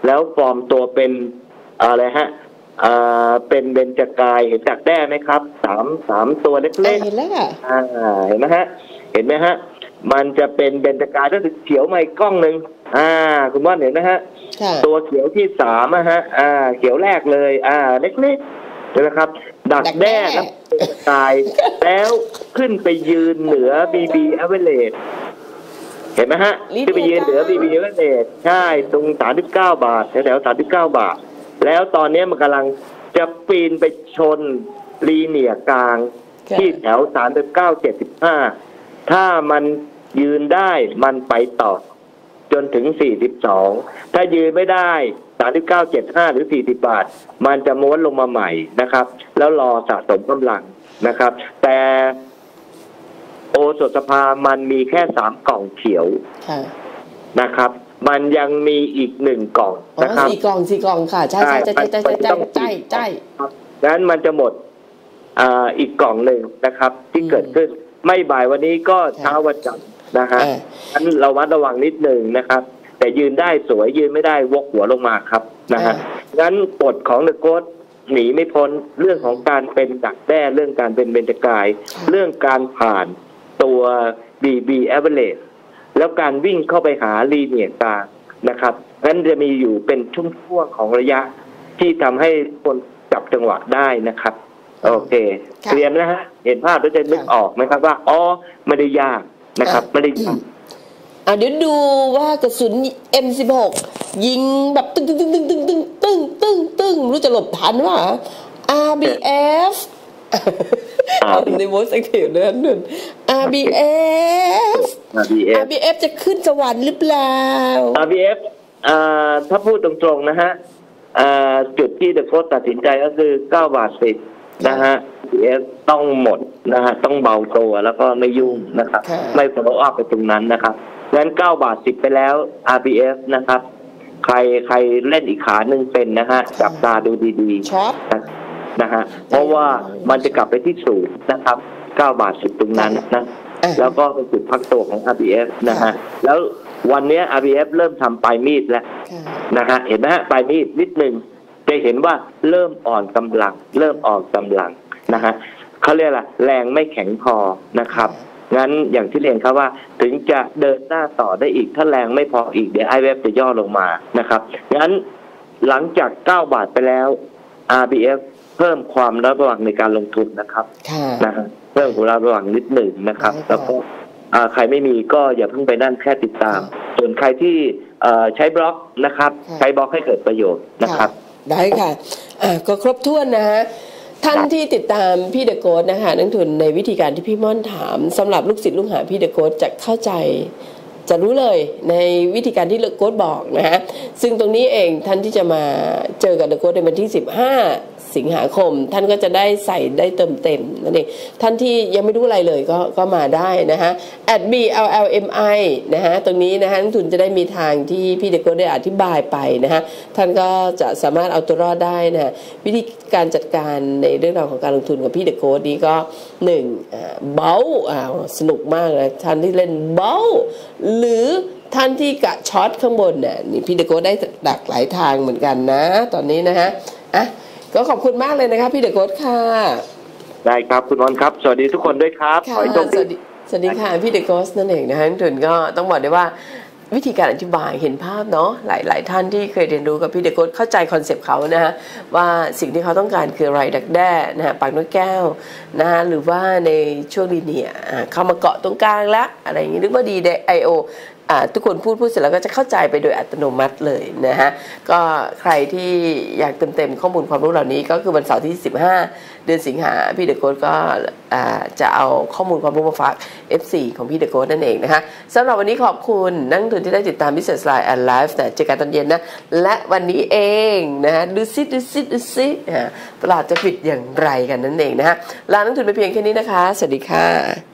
แล้วฟอร์มตัวเป็นอะไรฮะอ่าเป็นเบญจกายเห็นดักแด้ไหมครับสามสามตัวเล็กๆเห็นแล้วค่ะอ่าเห็นไหมฮะเห็นไหมฮะมันจะเป็นเบญจกายก็คือเขียวมาอีกกล้องหนึ่งอ่าคุณว่าเห็นไหมฮะตัวเขียวที่สามอะฮะอ่าเขียวแรกเลยอ่าเล็กๆเลยนะครับดักแด้ครับตายแล้วขึ้นไปยืนเหนือ บี บี Average เห็นไหมฮะขึ้นไปยืนเหนือ บี บี Average ใช่ตรงสามสิบเก้าบาทแถวๆสามสิบเก้าบาทแล้วตอนนี้มันกำลังจะปีนไปชนลีเนียกลางที่แถวสามสิบเก้าเจ็ดสิบห้าถ้ามันยืนได้มันไปต่อจนถึงสี่สิบสองถ้ายืนไม่ได้สามสิบเก้าเจ็ดสิบห้าหรือสี่สิบบาทมันจะม้วนลงมาใหม่นะครับแล้วรอสะสมกำลังนะครับแต่โอสถสภามันมีแค่สามกล่องเขียวนะครับมันยังมีอีกหนึ่งกล่องนะครับสี่กล่องสี่กล่องค่ะใช่ใช่ใช่ใช่ใช่ใช่ใช่ใช่ดังนั้นมันจะหมดอ่าอีกกล่องหนึ่งนะครับที่เกิดขึ้นไม่บ่ายวันนี้ก็เช้าวันจันทร์นะฮะงั้นเราวัดระวังนิดหนึ่งนะครับแต่ยืนได้สวยยืนไม่ได้วกหัวลงมาครับนะฮะงั้นกฎของเดอะโค้ดหนีไม่พ้นเรื่องของการเป็นดักแด้เรื่องการเป็นเบญจกายเรื่องการผ่านตัว บี บี Average แล้วการวิ่งเข้าไปหาลีเนียร์กลางนะครับงั้นจะมีอยู่เป็นช่วงๆของระยะที่ทำให้คนจับจังหวะได้นะครับโอเคเรียนนะฮะเห็นภาพแล้วจะนึกออกไหมครับว่าอ๋อไม่ได้ยากนะครับไม่ได้ยากอ่ะเดี๋ยวดูว่ากระสุน เอ็ม สิบหก ยิงแบบตึ้งตึ้งตึ้งตึ้งตึ้งตึ้งตึ้งตึ้งตึ้งรู้จะหลบทันว่า อาร์ บี เอฟ ในโมสแอคทีฟเลยนั่น อาร์ บี เอฟ อาร์ บี เอฟ จะขึ้นสวรรค์หรือเปล่าอาร์ บี เอฟ อ่าถ้าพูดตรงๆนะฮะอ่าจุดที่เดอะโค้ชตัดสินใจก็คือเก้าบาทสิบนะฮะ อาร์ บี เอฟ ต้องหมดนะฮะต้องเบาตัวแล้วก็ไม่ยุ่งนะครับไม่ follow up ไปตรงนั้นนะครับงั้นเก้าบาทสิบไปแล้ว อาร์ บี เอฟ นะครับใครใครเล่นอีกขาหนึ่งเป็นนะฮะจับตาดูดีๆนะฮะเพราะว่ามันจะกลับไปที่ศูนย์นะครับเก้าบาทสิบตรงนั้นนะแล้วก็เป็นจุดพักตัวของ อาร์ บี เอฟ นะฮะแล้ววันนี้ อาร์ บี เอฟ เริ่มทำปลายมีดแล้วนะฮะเห็นไหมฮะปลายมีดนิดนึงจะเห็นว่าเริ่มอ่อนกำลังเริ่มอ่อนกำลังนะฮะเขาเรียกอะไรแรงไม่แข็งพอนะครับงั้นอย่างที่เรียนครับว่าถึงจะเดินหน้าต่อได้อีกถ้าแรงไม่พออีกเดี๋ยวไอ เอฟ จะย่อลงมานะครับงั้นหลังจากเก้าบาทไปแล้ว อาร์ บี เอฟ เพิ่มความระมัดระวังในการลงทุนนะครับนะฮะเพิ่มความระมัดระวังนิดหนึ่งนะครับแล้วก็ใครไม่มีก็อย่าเพิ่งไปนั่นแค่ติดตามส่วนใครที่ใช้บล็อกนะครับใช้บล็อกให้เกิดประโยชน์นะครับได้ค่ะก็ครบถ้วนนะฮะท่านที่ติดตามพี่เดอะโค้ชนะคะนักทุนในวิธีการที่พี่ม่อนถามสำหรับลูกศิษย์ลูกหาพี่เดอะโค้ชจะเข้าใจจะรู้เลยในวิธีการที่เดอะโค้ชบอกนะฮะซึ่งตรงนี้เองท่านที่จะมาเจอกับเดอะโค้ชในวันที่สิบห้าสิงหาคมท่านก็จะได้ใส่ได้เติมเต็มนั่นเองท่านที่ยังไม่รู้อะไรเลยก็ก็มาได้นะฮะ แอท บี แอล แอล เอ็ม ไอ นะฮะตรงนี้นะฮะนักทุนจะได้มีทางที่พี่เดอะโค้ชได้อธิบายไปนะฮะท่านก็จะสามารถเอาตัวรอดได้นะวิธีการจัดการในเรื่องราวของการลงทุนกับพี่เดอะโค้ชนี้ก็หนึ่งเบาสนุกมากเลยท่านที่เล่นเบาหรือท่านที่กะช็อตข้างบนเนี่ยนี่พี่เดอะโค้ชได้ดักหลายทางเหมือนกันนะตอนนี้นะฮะอ่ะก็ขอบคุณมากเลยนะคะพี่เดอะโค้ชค่ะได้ครับคุณวอนครับสวัสดีทุกคนด้วยครับขอให้โชคดีสวัสดีค่ะพี่เดอะโค้ชนั่นเองนะคะทุนก็ต้องบอกได้ว่าวิธีการอธิบายเห็นภาพเนาะหลายๆท่านที่เคยเรียนรู้กับพี่เดอะโค้ชเข้าใจคอนเซปต์เขานะฮะว่าสิ่งที่เขาต้องการคืออะไรดักแด้นะฮะปากนกแก้วนะฮะหรือว่าในช่วงลีเนียร์เข้ามาเกาะตรงกลางละอะไรอย่างนี้หรือว่าดีไอโอทุกคนพูดพูดเสร็จแล้วก็จะเข้าใจไปโดยอัตโนมัติเลยนะฮะก็ใครที่อยากเต็มๆข้อมูลความรู้เหล่านี้ก็คือวันเสาร์ที่สิบห้าเดือนสิงหาพี่เดอะโค้ชก็จะเอาข้อมูลความรู้มาฝาก เอฟ ซี ของพี่เดอะโค้ชนั่นเองนะคะสำหรับวันนี้ขอบคุณนักลงทุนที่ได้ติดตาม Business Line and Live นะเจอกันตอนเย็นนะและวันนี้เองนะฮะดูซิดูซิดูซิตลาดจะปิดอย่างไรกันนั่นเองนะฮะลานักลงทุนไปเพียงแค่นี้นะคะสวัสดีค่ะ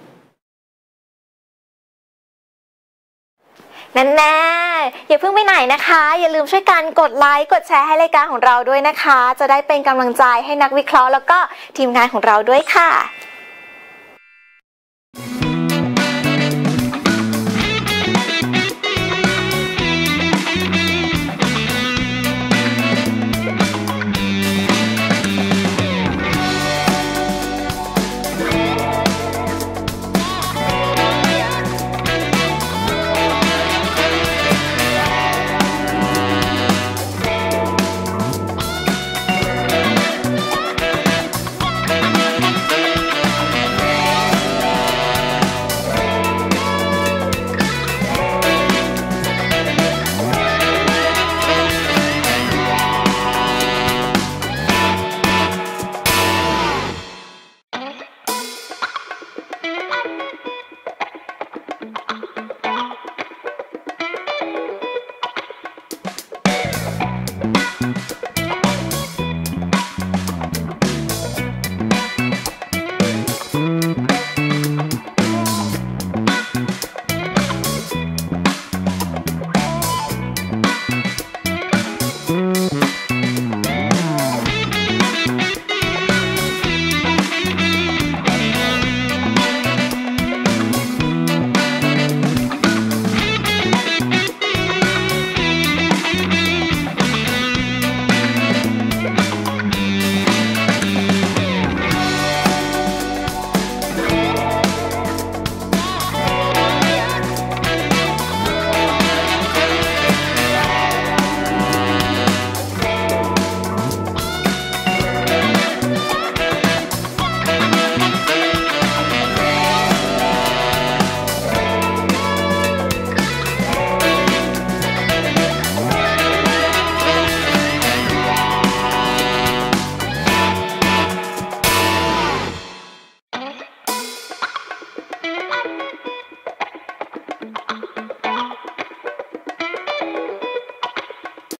แน่ๆอย่าเพิ่งไปไหนนะคะอย่าลืมช่วยกันกดไลค์กดแชร์ให้รายการของเราด้วยนะคะจะได้เป็นกำลังใจให้นักวิเคราะห์แล้วก็ทีมงานของเราด้วยค่ะ